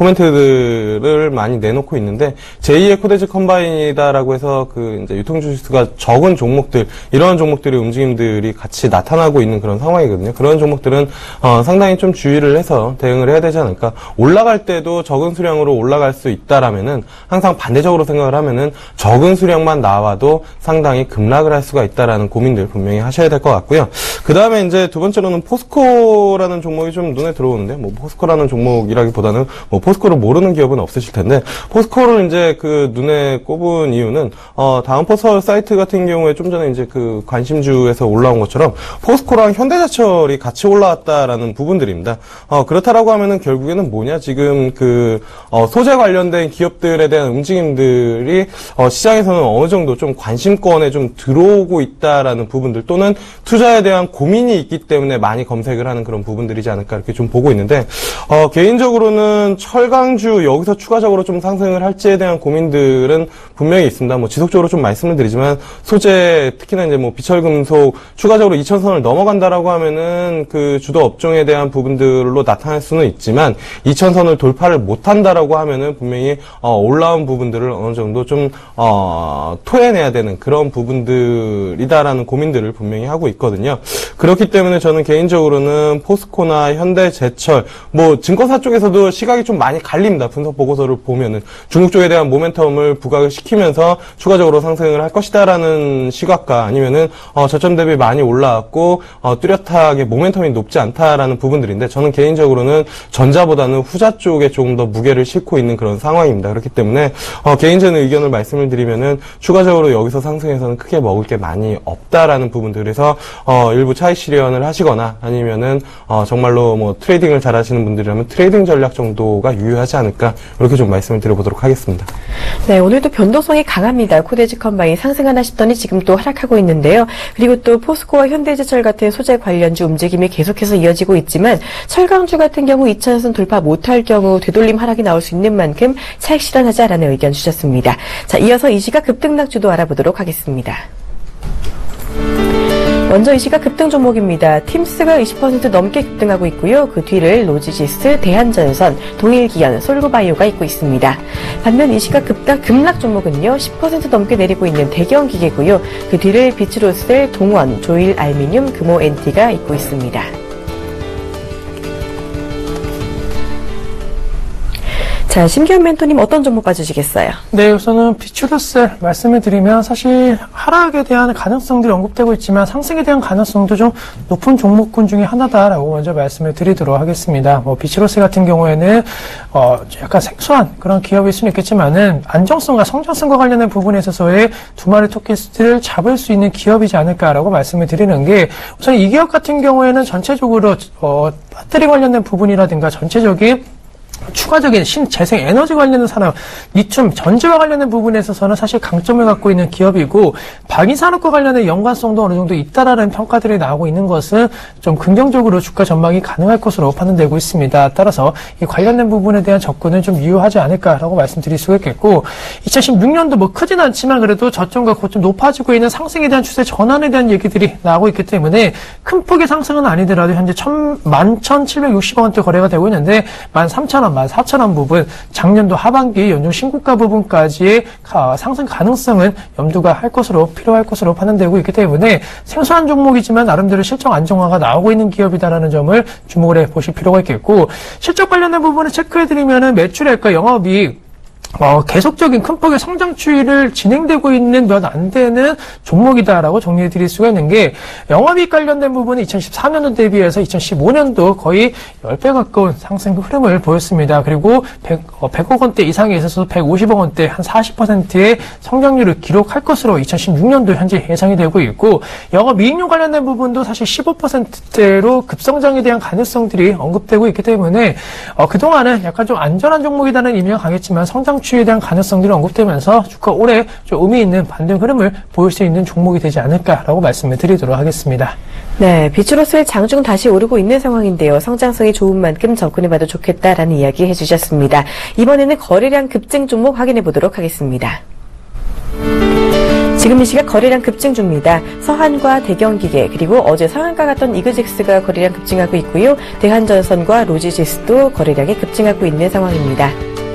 코멘트들을 많이 내놓고 있는데 제2의 코데지 컴바인이다라고 해서 이제 유통주 지수가 적은 종목들 이런 종목들의 움직임들이 같이 나타나고 있는 그런 상황이거든요. 그런 종목들은 상당히 좀 주의를 해서 대응을 해야 되지 않을까. 올라갈 때도 적은 수량으로 올라갈 수 있다라면은 항상 반대적으로 생각을 하면은 적은 수량만 나와도 상당히 급락을 할 수가 있다라는 고민들 분명히 하셔야 될 것 같고요. 그 다음에 이제 두 번째로는 포스코라는 종목이 좀 눈에 들어오는데, 포스코라는 종목이라기보다는 포스코를 모르는 기업은 없으실 텐데, 포스코를 이제 눈에 꼽은 이유는, 다음 포털 사이트 같은 경우에 좀 전에 이제 관심주에서 올라온 것처럼, 포스코랑 현대제철이 같이 올라왔다라는 부분들입니다. 그렇다라고 하면은 결국에는 뭐냐, 지금 소재 관련된 기업들에 대한 움직임들이, 시장에서는 어느 정도 좀 관심권에 좀 들어오고 있다라는 부분들 또는 투자에 대한 고민이 있기 때문에 많이 검색을 하는 그런 부분들이지 않을까 이렇게 좀 보고 있는데 개인적으로는 철강주 여기서 추가적으로 좀 상승을 할지에 대한 고민들은 분명히 있습니다. 지속적으로 좀 말씀을 드리지만 소재 특히나 이제 비철금속 추가적으로 2000선을 넘어간다라고 하면은 주도 업종에 대한 부분들로 나타날 수는 있지만 2000선을 돌파를 못한다라고 하면은 분명히 올라온 부분들을 어느 정도 좀 토해내야 되는 그런 부분들이다라는 고민들을 분명히 하고 있거든요. 그렇기 때문에 저는 개인적으로는 포스코나 현대제철, 증권사 쪽에서도 시각이 좀 많이 갈립니다. 분석 보고서를 보면은 중국 쪽에 대한 모멘텀을 부각을 시키면서 추가적으로 상승을 할 것이다라는 시각과 아니면은 저점 대비 많이 올라왔고 뚜렷하게 모멘텀이 높지 않다라는 부분들인데 저는 개인적으로는 전자보다는 후자 쪽에 조금 더 무게를 싣고 있는 그런 상황입니다. 그렇기 때문에 개인적인 의견을 말씀을 드리면은 추가적으로 여기서 상승해서는 크게 먹을 게 많이 없다라는 부분들에서 일부 차익 실현을 하시거나 아니면은 정말로 트레이딩을 잘하시는 분들이라면 트레이딩 전략 정도가 유효하지 않을까 이렇게 좀 말씀을 드려보도록 하겠습니다. 네, 오늘도 변동성이 강합니다. 코데지 컴바인 상승하나 싶더니 지금 또 하락하고 있는데요. 그리고 또 포스코와 현대제철 같은 소재 관련주 움직임이 계속해서 이어지고 있지만 철강주 같은 경우 2000선 돌파 못할 경우 되돌림 하락이 나올 수 있는 만큼 차익 실현하자라는 의견 주셨습니다. 자, 이어서 이 시각 급등락주도 알아보도록 하겠습니다. 먼저 이 시각 급등 종목입니다. 팀스가 20% 넘게 급등하고 있고요. 그 뒤를 로지시스, 대한전선, 동일기연, 솔고바이오가 잇고 있습니다. 반면 이 시각 급락 종목은요. 10% 넘게 내리고 있는 대경기계고요. 그 뒤를 비츠로셀, 동원, 조일알미늄, 금호NT가 잇고 있습니다. 자, 심기현 멘토님 어떤 종목 봐주시겠어요? 네, 우선은 비추로셀 말씀을 드리면 사실 하락에 대한 가능성들이 언급되고 있지만 상승에 대한 가능성도 좀 높은 종목군 중에 하나다라고 먼저 말씀을 드리도록 하겠습니다. 비추로셀 같은 경우에는 약간 생소한 그런 기업일 수는 있겠지만은 안정성과 성장성과 관련된 부분에 있어서의 두 마리 토끼를 잡을 수 있는 기업이지 않을까라고 말씀을 드리는 게 우선 이 기업 같은 경우에는 전체적으로 배터리 관련된 부분이라든가 전체적인 추가적인 신재생 에너지 관련된 산업, 리튬, 전지와 관련된 부분에 있어서는 사실 강점을 갖고 있는 기업이고 방위산업과 관련된 연관성도 어느 정도 있다라는 평가들이 나오고 있는 것은 좀 긍정적으로 주가 전망이 가능할 것으로 판단되고 있습니다. 따라서 이 관련된 부분에 대한 접근은 좀 유효하지 않을까라고 말씀드릴 수가 있겠고 2016년도 크진 않지만 그래도 저점과 고점 높아지고 있는 상승에 대한 추세 전환에 대한 얘기들이 나오고 있기 때문에 큰 폭의 상승은 아니더라도 현재 11,760원대 거래가 되고 있는데 13,000원 4,000원, 14,000원 부분, 작년도 하반기 연중 신고가 부분까지의 상승 가능성은 염두가 필요할 것으로 판단되고 있기 때문에 생소한 종목이지만 나름대로 실적 안정화가 나오고 있는 기업이다라는 점을 주목을 해보실 필요가 있겠고, 실적 관련된 부분을 체크해드리면은 매출액과 영업이익 계속적인 큰 폭의 성장 추이를 진행되고 있는 몇 안 되는 종목이다라고 정리해 드릴 수가 있는 게, 영업이익 관련된 부분은 2014년도 대비해서 2015년도 거의 10배 가까운 상승 흐름을 보였습니다. 그리고 100억 원대 이상에 있어서 150억 원대 한 40%의 성장률을 기록할 것으로 2016년도 현재 예상이 되고 있고, 영업이익률 관련된 부분도 사실 15%대로 급성장에 대한 가능성들이 언급되고 있기 때문에 그동안은 약간 좀 안전한 종목이라는 의미가 강했지만 성장 추이에 대한 가능성들이 언급되면서 주가 올해 좀 의미 있는 반등 흐름을 보일 수 있는 종목이 되지 않을까라고 말씀을 드리도록 하겠습니다. 네, 비추로스의 장중 다시 오르고 있는 상황인데요. 성장성이 좋은 만큼 접근해봐도 좋겠다라는 이야기 해주셨습니다. 이번에는 거래량 급증 종목 확인해 보도록 하겠습니다. 지금 이 시각 거래량 급증 중입니다. 서한과 대경기계, 그리고 어제 상한가 갔던 이그젝스가 거래량 급증하고 있고요. 대한전선과 로지시스도 거래량이 급증하고 있는 상황입니다.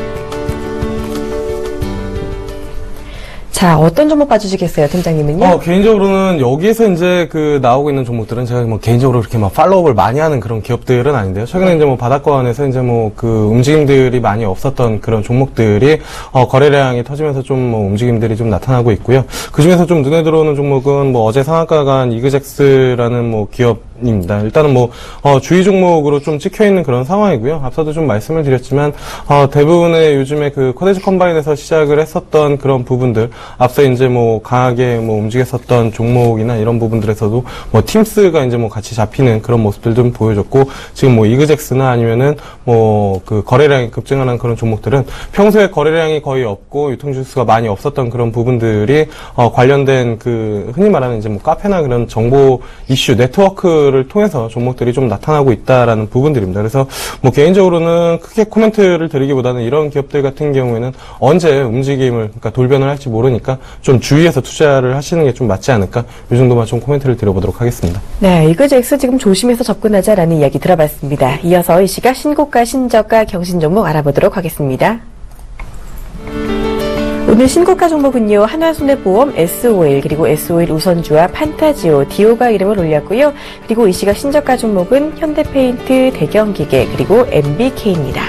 자, 어떤 종목 봐주시겠어요, 팀장님은요? 개인적으로는 여기에서 이제 나오고 있는 종목들은 제가 개인적으로 그렇게 팔로우업을 많이 하는 그런 기업들은 아닌데요. 최근에 이제 바닥권에서 이제 움직임들이 많이 없었던 그런 종목들이, 거래량이 터지면서 좀 움직임들이 좀 나타나고 있고요. 그 중에서 좀 눈에 들어오는 종목은 어제 상한가 간 이그젝스라는 기업입니다. 일단은 주의 종목으로 좀 찍혀있는 그런 상황이고요. 앞서도 좀 말씀을 드렸지만, 대부분의 요즘에 코데지 컴바인에서 시작을 했었던 그런 부분들, 앞서 이제 강하게 움직였었던 종목이나 이런 부분들에서도 팀스가 이제 같이 잡히는 그런 모습들 좀 보여줬고, 지금 이그젝스나 아니면은 거래량이 급증하는 그런 종목들은 평소에 거래량이 거의 없고 유통주수가 많이 없었던 그런 부분들이 관련된 흔히 말하는 이제 카페나 그런 정보 이슈 네트워크를 통해서 종목들이 좀 나타나고 있다라는 부분들입니다. 그래서 개인적으로는 크게 코멘트를 드리기보다는 이런 기업들 같은 경우에는 언제 움직임을, 그러니까 돌변을 할지 모르니까 좀 주의해서 투자를 하시는 게 좀 맞지 않을까, 이 정도만 좀 코멘트를 드려보도록 하겠습니다. 네, 이그젝스 지금 조심해서 접근하자라는 이야기 들어봤습니다. 이어서 이 시각 신고가, 신저가, 경신 종목 알아보도록 하겠습니다. 오늘 신고가 종목은요, 하나손해보험, SOL, 그리고 SOL 우선주와 판타지오, 디오가 이름을 올렸고요. 그리고 이 시각 신저가 종목은 현대페인트, 대경기계, 그리고 MBK입니다.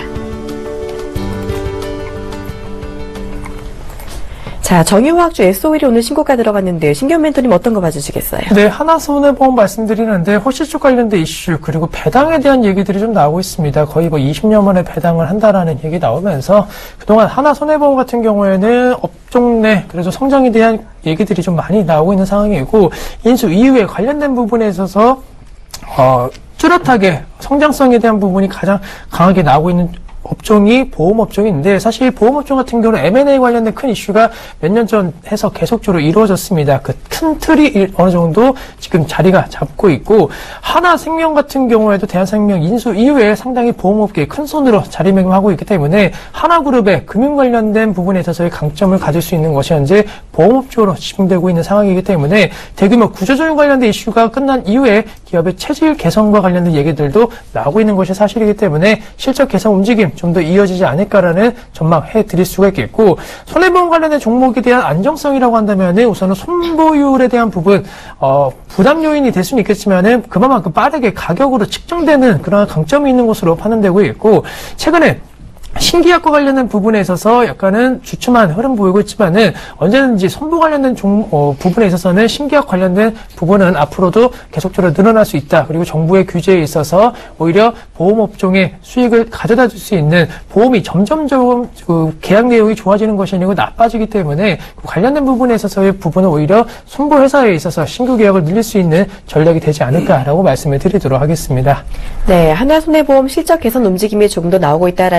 자, 정유화학주 SOL이 오늘 신고가 들어갔는데요. 신규현 멘토님 어떤 거 봐주시겠어요? 네, 하나손해보험 말씀드리는데 호실적 관련된 이슈, 그리고 배당에 대한 얘기들이 좀 나오고 있습니다. 거의 20년 만에 배당을 한다라는 얘기 나오면서 그동안 하나손해보험 같은 경우에는 업종 내 그래서 성장에 대한 얘기들이 좀 많이 나오고 있는 상황이고, 인수 이후에 관련된 부분에 있어서 뚜렷하게 성장성에 대한 부분이 가장 강하게 나오고 있는 업종이 보험업종인데, 사실 보험업종 같은 경우는 M&A 관련된 큰 이슈가 몇 년 전 해서 계속적으로 이루어졌습니다. 그 큰 틀이 어느 정도 지금 자리가 잡고 있고, 하나생명 같은 경우에도 대한생명 인수 이후에 상당히 보험업계의 큰 손으로 자리매김하고 있기 때문에 하나그룹의 금융 관련된 부분에 있어서의 강점을 가질 수 있는 것이 현재 보험업종으로 집중되고 있는 상황이기 때문에 대규모 구조조정 관련된 이슈가 끝난 이후에 기업의 체질 개선과 관련된 얘기들도 나오고 있는 것이 사실이기 때문에 실적 개선 움직임 좀 더 이어지지 않을까라는 전망해 드릴 수가 있겠고, 손해보험 관련된 종목에 대한 안정성이라고 한다면은 우선은 손보율에 대한 부분, 부담 요인이 될 수는 있겠지만은 그만큼 빠르게 가격으로 측정되는 그런 강점이 있는 것으로 판단되고 있고, 최근에 신기약과 관련된 부분에 있어서 약간은 주춤한 흐름 보이고 있지만은 언제든지 손보 관련된 부분에 있어서는 신기약 관련된 부분은 앞으로도 계속적으로 늘어날 수 있다. 그리고 정부의 규제에 있어서 오히려 보험업종의 수익을 가져다 줄 수 있는, 보험이 점점 계약 내용이 좋아지는 것이 아니고 나빠지기 때문에 그 관련된 부분에 있어서의 부분은 오히려 손보 회사에 있어서 신규 계약을 늘릴 수 있는 전략이 되지 않을까라고 말씀을 드리도록 하겠습니다. 네, 하나손해보험 실적 개선 움직임이 조금 더 나오고 있다라는 점에서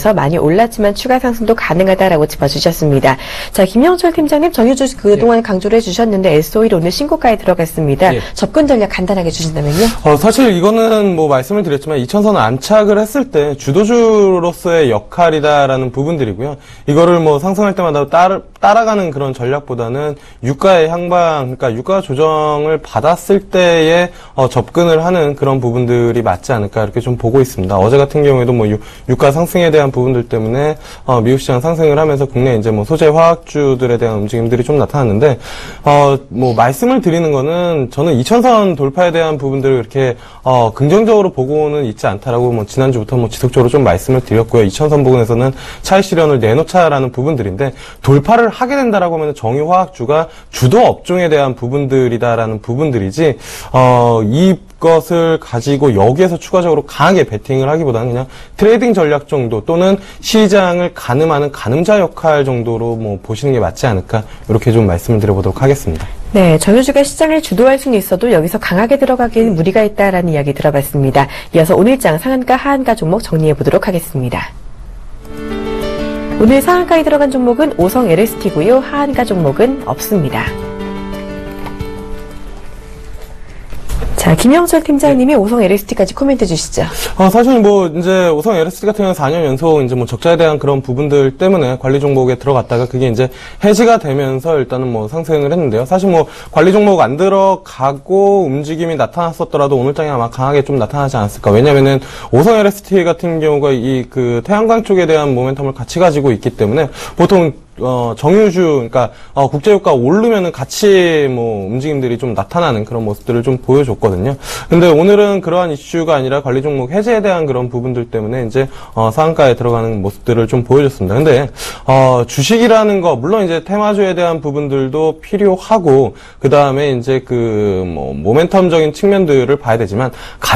있어서 많이 올랐지만 추가 상승도 가능하다라고 짚어주셨습니다. 자, 김영철 팀장님, 정유주 그동안 강조를 해주셨는데 SO일 오늘 신고가에 들어갔습니다. 접근 전략 간단하게 주신다면요? 사실 이거는 뭐 말씀을 드렸지만 2000선 안착을 했을 때 주도주로서의 역할이다라는 부분들이고요. 이거를 뭐 상승할 때마다 따라가는 그런 전략보다는 유가의 향방, 그러니까 유가 조정을 받았을 때에 접근을 하는 그런 부분들이 맞지 않을까 이렇게 좀 보고 있습니다. 어제 같은 경우에도 뭐 유가 상승에 대한 부분들 때문에 미국 시장 상승을 하면서 국내 이제 뭐 소재 화학주들에 대한 움직임들이 좀 나타났는데 뭐 말씀을 드리는 거는 저는 2000선 돌파에 대한 부분들을 그렇게 긍정적으로 보고는 있지 않다라고 뭐 지난주부터 뭐 지속적으로 좀 말씀을 드렸고요. 2000선 부근에서는 차익 실현을 내놓자라는 부분들인데 돌파를 하게 된다라고 하면 정유화학주가 주도 업종에 대한 부분들이다라는 부분들이지 이것을 가지고 여기에서 추가적으로 강하게 베팅을 하기보다는 그냥 트레이딩 전략 정도 또는 시장을 가늠하는 가늠자 역할 정도로 뭐 보시는 게 맞지 않을까 이렇게 좀 말씀을 드려보도록 하겠습니다. 네, 정유주가 시장을 주도할 수는 있어도 여기서 강하게 들어가기에는 무리가 있다라는 이야기 들어봤습니다. 이어서 오늘장 상한가 하한가 종목 정리해 보도록 하겠습니다. 오늘 상한가에 들어간 종목은 오성 LST고요. 하한가 종목은 없습니다. 자, 김영철 팀장님이 오성 LST까지 코멘트 주시죠. 사실 뭐 이제 오성 LST 같은 경우는 4년 연속 이제 뭐 적자에 대한 그런 부분들 때문에 관리 종목에 들어갔다가 그게 이제 해지가 되면서 일단은 뭐 상승을 했는데요. 사실 뭐 관리 종목 안 들어가고 움직임이 나타났었더라도 오늘장에 아마 강하게 좀 나타나지 않았을까. 왜냐면은 오성 LST 같은 경우가 이 그 태양광 쪽에 대한 모멘텀을 같이 가지고 있기 때문에 보통 정유주, 그러니까, 국제유가 오르면은 같이 뭐 움직임들이 좀 나타나는 그런 모습들을 좀 보여줬거든요. 근데 오늘은 그러한 이슈가 아니라 관리 종목 해제에 대한 그런 부분들 때문에 이제, 상한가에 들어가는 모습들을 좀 보여줬습니다. 근데, 주식이라는 거, 물론 이제 테마주에 대한 부분들도 필요하고, 그 다음에 이제 모멘텀적인 측면들을 봐야 되지만,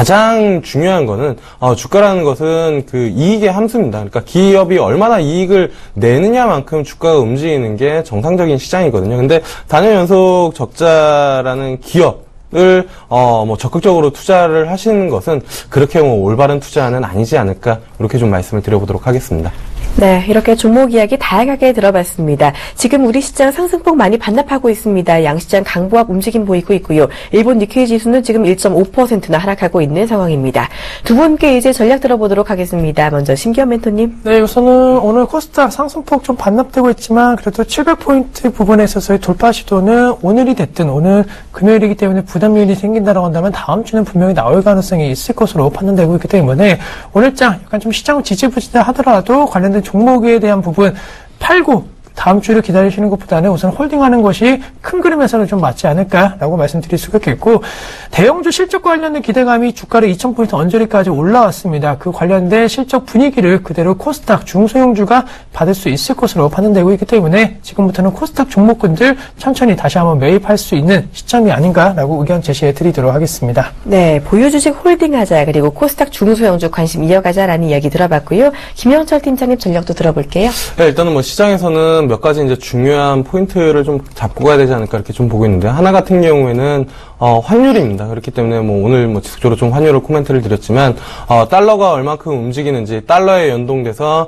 가장 중요한 거는, 주가라는 것은 그 이익의 함수입니다. 그러니까 기업이 얼마나 이익을 내느냐만큼 주가 움직이는 게 정상적인 시장이거든요. 근데 4년 연속 적자라는 기업을 뭐 적극적으로 투자를 하시는 것은 그렇게 뭐 올바른 투자는 아니지 않을까 이렇게 좀 말씀을 드려보도록 하겠습니다. 네, 이렇게 종목 이야기 다양하게 들어봤습니다. 지금 우리 시장 상승폭 많이 반납하고 있습니다. 양시장 강보합 움직임 보이고 있고요. 일본 니케이 지수는 지금 1.5%나 하락하고 있는 상황입니다. 두 분께 이제 전략 들어보도록 하겠습니다. 먼저 심기현 멘토님. 네, 우선은 오늘 코스닥 상승폭 좀 반납되고 있지만 그래도 700포인트 부분에 있어서의 돌파 시도는 오늘이 됐든 오늘 금요일이기 때문에 부담 요인이 생긴다라고 한다면 다음 주는 분명히 나올 가능성이 있을 것으로 판단되고 있기 때문에 오늘장 약간 좀 시장 지지부진하더라도 관련된 종목에 대한 부분 팔고 다음 주를 기다리시는 것보다는 우선 홀딩하는 것이 큰 그림에서는 좀 맞지 않을까라고 말씀드릴 수가 있겠고, 대형주 실적 관련된 기대감이 주가를 2000포인트 언저리까지 올라왔습니다. 그 관련된 실적 분위기를 그대로 코스닥 중소형주가 받을 수 있을 것으로 판단되고 있기 때문에 지금부터는 코스닥 종목군들 천천히 다시 한번 매입할 수 있는 시점이 아닌가라고 의견 제시해 드리도록 하겠습니다. 네, 보유주식 홀딩하자, 그리고 코스닥 중소형주 관심 이어가자라는 이야기 들어봤고요. 김영철 팀장님 전략도 들어볼게요. 네, 일단은 뭐 시장에서는 몇 가지 이제 중요한 포인트를 좀 잡고 가야 되지 않을까 이렇게 좀 보고 있는데, 하나 같은 경우에는 환율입니다. 그렇기 때문에 뭐 오늘 뭐 지속적으로 좀 환율을 코멘트를 드렸지만, 달러가 얼만큼 움직이는지, 달러에 연동돼서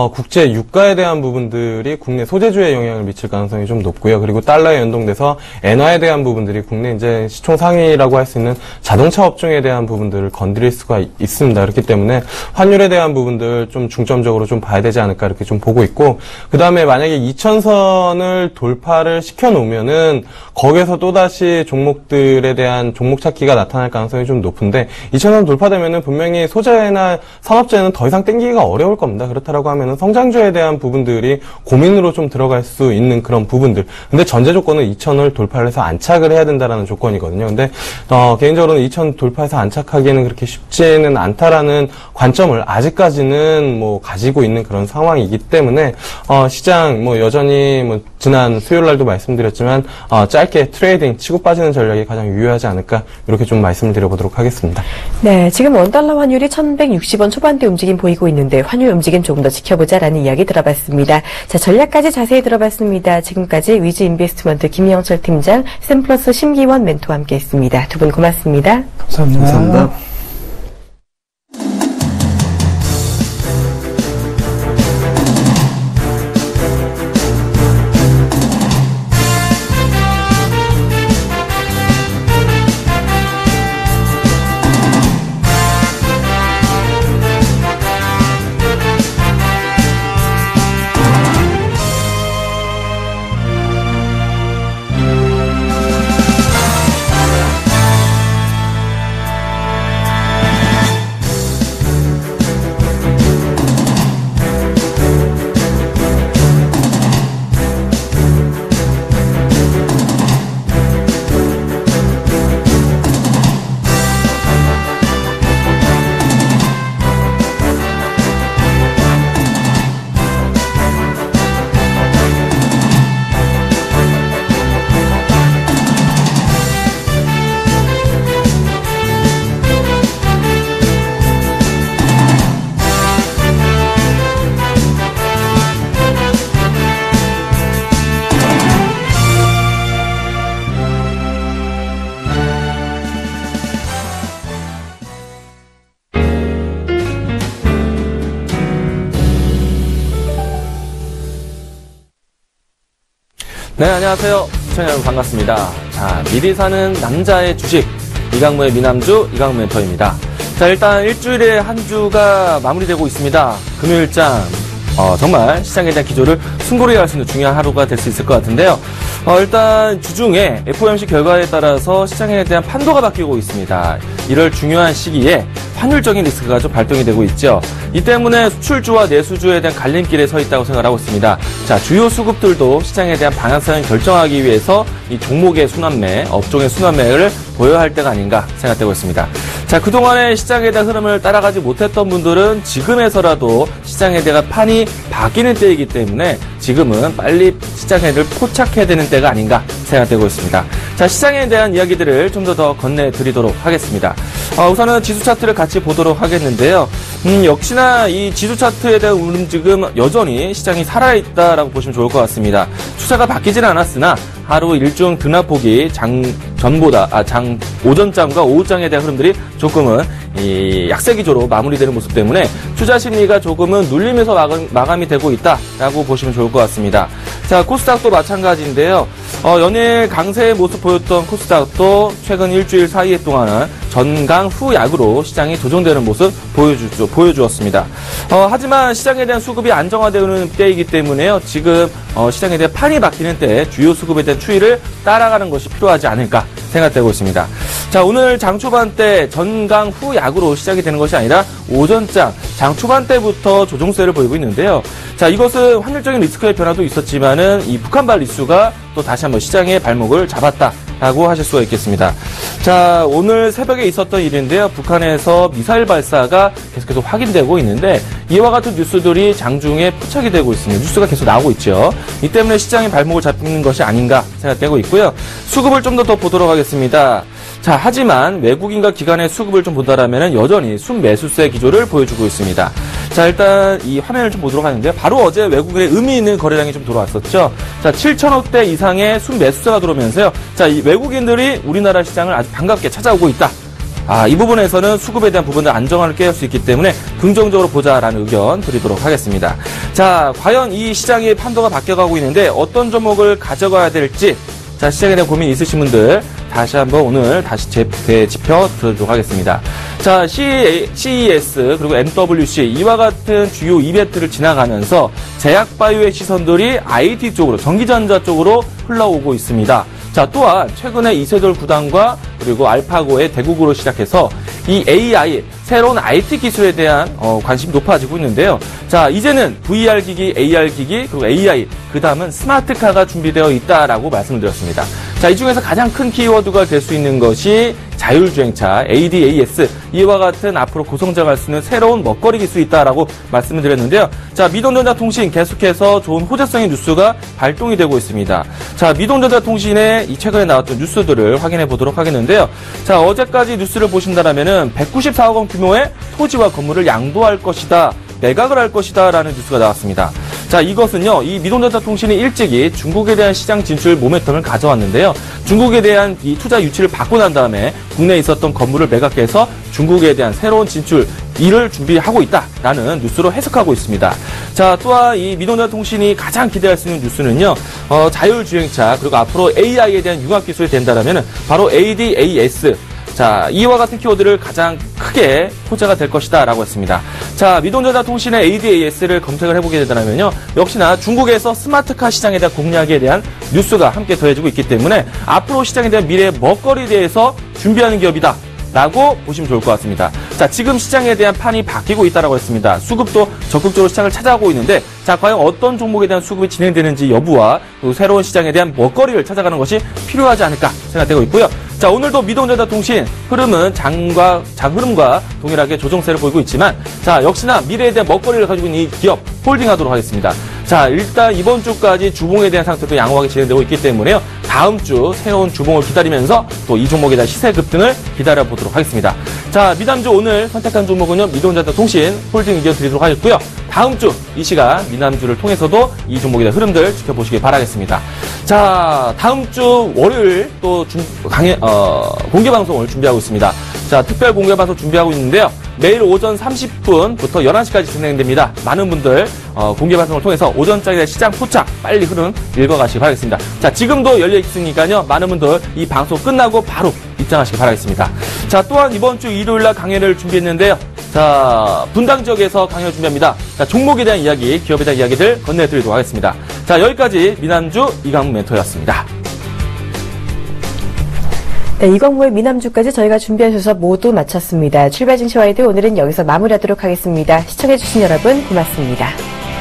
국제 유가에 대한 부분들이 국내 소재주에 영향을 미칠 가능성이 좀 높고요. 그리고 달러에 연동돼서 엔화에 대한 부분들이 국내 이제 시총 상위라고 할 수 있는 자동차 업종에 대한 부분들을 건드릴 수가 있습니다. 그렇기 때문에 환율에 대한 부분들 좀 중점적으로 좀 봐야 되지 않을까 이렇게 좀 보고 있고, 그 다음에 만약에 2000선을 돌파를 시켜놓으면은 거기에서 또다시 종목들에 대한 종목 찾기가 나타날 가능성이 좀 높은데, 2000선 돌파되면은 분명히 소재나 산업재는 더 이상 땡기기가 어려울 겁니다. 그렇다라고 하면은 성장주에 대한 부분들이 고민으로 좀 들어갈 수 있는 그런 부분들. 근데 전제 조건은 2000을 돌파를 해서 안착을 해야 된다라는 조건이거든요. 근데 개인적으로는 2000 돌파해서 안착하기에는 그렇게 쉽지는 않다라는 관점을 아직까지는 뭐 가지고 있는 그런 상황이기 때문에 시장 뭐 여전히 뭐 지난 수요일 날도 말씀드렸지만 짧게 트레이딩 치고 빠지는 전략이 가장 유효하지 않을까 이렇게 좀 말씀을 드려보도록 하겠습니다. 네, 지금 원달러 환율이 1160원 초반대 움직임 보이고 있는데 환율 움직임 조금 더 지켜보자라는 이야기 들어봤습니다. 자, 전략까지 자세히 들어봤습니다. 지금까지 위즈 인베스트먼트 김영철 팀장, 샘플러스 심기원 멘토와 함께했습니다. 두 분 고맙습니다. 감사합니다. 감사합니다. 네, 안녕하세요. 시청자 여러분 반갑습니다. 자, 미리 사는 남자의 주식, 이강무의 미남주, 이강무 멘터입니다. 자, 일단 일주일에 한 주가 마무리되고 있습니다. 금요일장, 정말 시장에 대한 기조를 숨고르게 할 수 있는 중요한 하루가 될 수 있을 것 같은데요. 일단 주중에 FOMC 결과에 따라서 시장에 대한 판도가 바뀌고 있습니다. 이럴 중요한 시기에 환율적인 리스크가 좀 발동이 되고 있죠. 이 때문에 수출주와 내수주에 대한 갈림길에 서 있다고 생각하고 있습니다. 자, 주요 수급들도 시장에 대한 방향성을 결정하기 위해서 이 종목의 순환매, 업종의 순환매를 보여야 할 때가 아닌가 생각되고 있습니다. 자, 그동안의 시장에 대한 흐름을 따라가지 못했던 분들은 지금에서라도 시장에 대한 판이 바뀌는 때이기 때문에 지금은 빨리 시장에 대해 포착해야 되는 때가 아닌가 생각되고 있습니다. 자, 시장에 대한 이야기들을 좀 더 건네드리도록 하겠습니다. 우선은 지수 차트를 같이 보도록 하겠는데요. 역시나 이 지수 차트에 대한 움직임 여전히 시장이 살아있다라고 보시면 좋을 것 같습니다. 추세가 바뀌지는 않았으나 하루 일중 등락폭이 장 오전장과 오후장에 대한 흐름들이 조금은 이 약세 기조로 마무리되는 모습 때문에 투자 심리가 조금은 눌리면서 마감이 되고 있다라고 보시면 좋을 것 같습니다. 자, 코스닥도 마찬가지인데요. 연일 강세의 모습 보였던 코스닥도 최근 일주일 사이에 동안은 전강 후약으로 시장이 조정되는 모습 보여주었습니다. 하지만 시장에 대한 수급이 안정화되는 때이기 때문에요. 지금 시장에 대한 판이 바뀌는 때 주요 수급에 대한 추이를 따라가는 것이 필요하지 않을까 생각되고 있습니다. 자, 오늘 장 초반 때 전강 후약으로 시작이 되는 것이 아니라 오전장, 장 초반 때부터 조정세를 보이고 있는데요. 자, 이것은 환율적인 리스크의 변화도 있었지만은 이 북한발 이슈가 또 다시 한번 시장의 발목을 잡았다라고 하실 수가 있겠습니다. 자, 오늘 새벽에 있었던 일인데요. 북한에서 미사일 발사가 계속해서 확인되고 있는데 이와 같은 뉴스들이 장중에 포착이 되고 있습니다. 뉴스가 계속 나오고 있죠. 이 때문에 시장의 발목을 잡는 것이 아닌가 생각되고 있고요. 수급을 좀 더 보도록 하겠습니다. 자, 하지만 외국인과 기관의 수급을 좀 보다라면 여전히 순매수세 기조를 보여주고 있습니다. 자, 일단 이 화면을 좀 보도록 하는데요. 바로 어제 외국인의 의미 있는 거래량이 좀 들어왔었죠. 자, 7천억대 이상의 순매수세가 들어오면서요. 자, 이 외국인들이 우리나라 시장을 아주 반갑게 찾아오고 있다. 이 부분에서는 수급에 대한 부분을 안정화를 깨울 수 있기 때문에 긍정적으로 보자라는 의견 드리도록 하겠습니다. 자, 과연 이 시장의 판도가 바뀌어가고 있는데 어떤 종목을 가져가야 될지, 자, 시장에 대한 고민이 있으신 분들 다시 한번 오늘 다시 짚어 드리도록 하겠습니다. 자, CES 그리고 MWC 이와 같은 주요 이벤트를 지나가면서 제약바이오의 시선들이 IT 쪽으로, 전기전자 쪽으로 흘러오고 있습니다. 자, 또한 최근에 이세돌 구단과 그리고 알파고의 대국으로 시작해서 이 AI, 새로운 IT 기술에 대한 관심이 높아지고 있는데요. 자, 이제는 VR 기기, AR 기기, 그리고 AI, 그 다음은 스마트카가 준비되어 있다라고 말씀을 드렸습니다. 자, 이 중에서 가장 큰 키워드가 될 수 있는 것이 자율주행차, ADAS, 이와 같은 앞으로 고성장할 수 있는 새로운 먹거리 기술이 있다라고 말씀을 드렸는데요. 자, 미동전자통신 계속해서 좋은 호재성의 뉴스가 발동이 되고 있습니다. 자, 미동전자통신의 이 최근에 나왔던 뉴스들을 확인해 보도록 하겠는데요. 자, 어제까지 뉴스를 보신다라면은 194억 원 규모의 토지와 건물을 양도할 것이다, 매각을 할 것이다 라는 뉴스가 나왔습니다. 자, 이것은요, 이 미동전자통신이 일찍이 중국에 대한 시장 진출 모멘텀을 가져왔는데요. 중국에 대한 이 투자 유치를 받고 난 다음에 국내에 있었던 건물을 매각해서 중국에 대한 새로운 진출, 이를 준비하고 있다라는 뉴스로 해석하고 있습니다. 자, 또한 이 미동전자통신이 가장 기대할 수 있는 뉴스는요, 자율주행차, 그리고 앞으로 AI에 대한 융합 기술이 된다라면 바로 ADAS, 자, 이와 같은 키워드를 가장 크게 호재가 될 것이다 라고 했습니다. 자, 미동전자통신의 ADAS를 검색을 해보게 되더라면요, 역시나 중국에서 스마트카 시장에 대한 공략에 대한 뉴스가 함께 더해지고 있기 때문에 앞으로 시장에 대한 미래의 먹거리에 대해서 준비하는 기업이다 라고 보시면 좋을 것 같습니다. 자, 지금 시장에 대한 판이 바뀌고 있다라고 했습니다. 수급도 적극적으로 시장을 찾아오고 있는데, 자, 과연 어떤 종목에 대한 수급이 진행되는지 여부와 그리고 새로운 시장에 대한 먹거리를 찾아가는 것이 필요하지 않을까 생각되고 있고요. 자, 오늘도 미동전자통신 흐름은 장 흐름과 동일하게 조정세를 보이고 있지만, 자, 역시나 미래에 대한 먹거리를 가지고 있는 이 기업 홀딩하도록 하겠습니다. 자, 일단 이번 주까지 주봉에 대한 상태도 양호하게 진행되고 있기 때문에요. 다음 주 새로운 주봉을 기다리면서 또 이 종목에 대한 시세 급등을 기다려보도록 하겠습니다. 자, 미남주 오늘 선택한 종목은요, 미동전자통신 홀딩 의견 드리도록 하겠고요. 다음 주 이 시간 미남주를 통해서도 이 종목에 대한 흐름들 지켜보시기 바라겠습니다. 자, 다음 주 월요일 또 공개 방송을 준비하고 있습니다. 자, 특별 공개 방송 준비하고 있는데요. 매일 오전 30분부터 11시까지 진행됩니다. 많은 분들 공개 방송을 통해서 오전장의 시장 포착 빨리 흐름 읽어가시기 바라겠습니다. 자, 지금도 열려 있으니까요. 많은 분들 이 방송 끝나고 바로 입장하시기 바라겠습니다. 자, 또한 이번 주 일요일날 강연을 준비했는데요. 자, 분당 지역에서 강연을 준비합니다. 자, 종목에 대한 이야기, 기업에 대한 이야기들 건네드리도록 하겠습니다. 자, 여기까지 미남주 이강문 멘토였습니다. 네, 이광무의 미남주까지 저희가 준비한 순서 모두 마쳤습니다. 출발 증시 와이드 오늘은 여기서 마무리하도록 하겠습니다. 시청해주신 여러분 고맙습니다.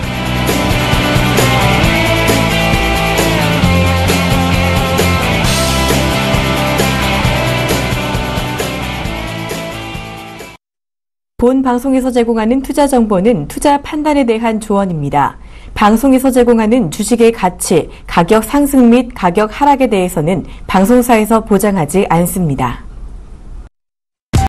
본 방송에서 제공하는 투자 정보는 투자 판단에 대한 조언입니다. 방송에서 제공하는 주식의 가치, 가격 상승 및 가격 하락에 대해서는 방송사에서 보장하지 않습니다.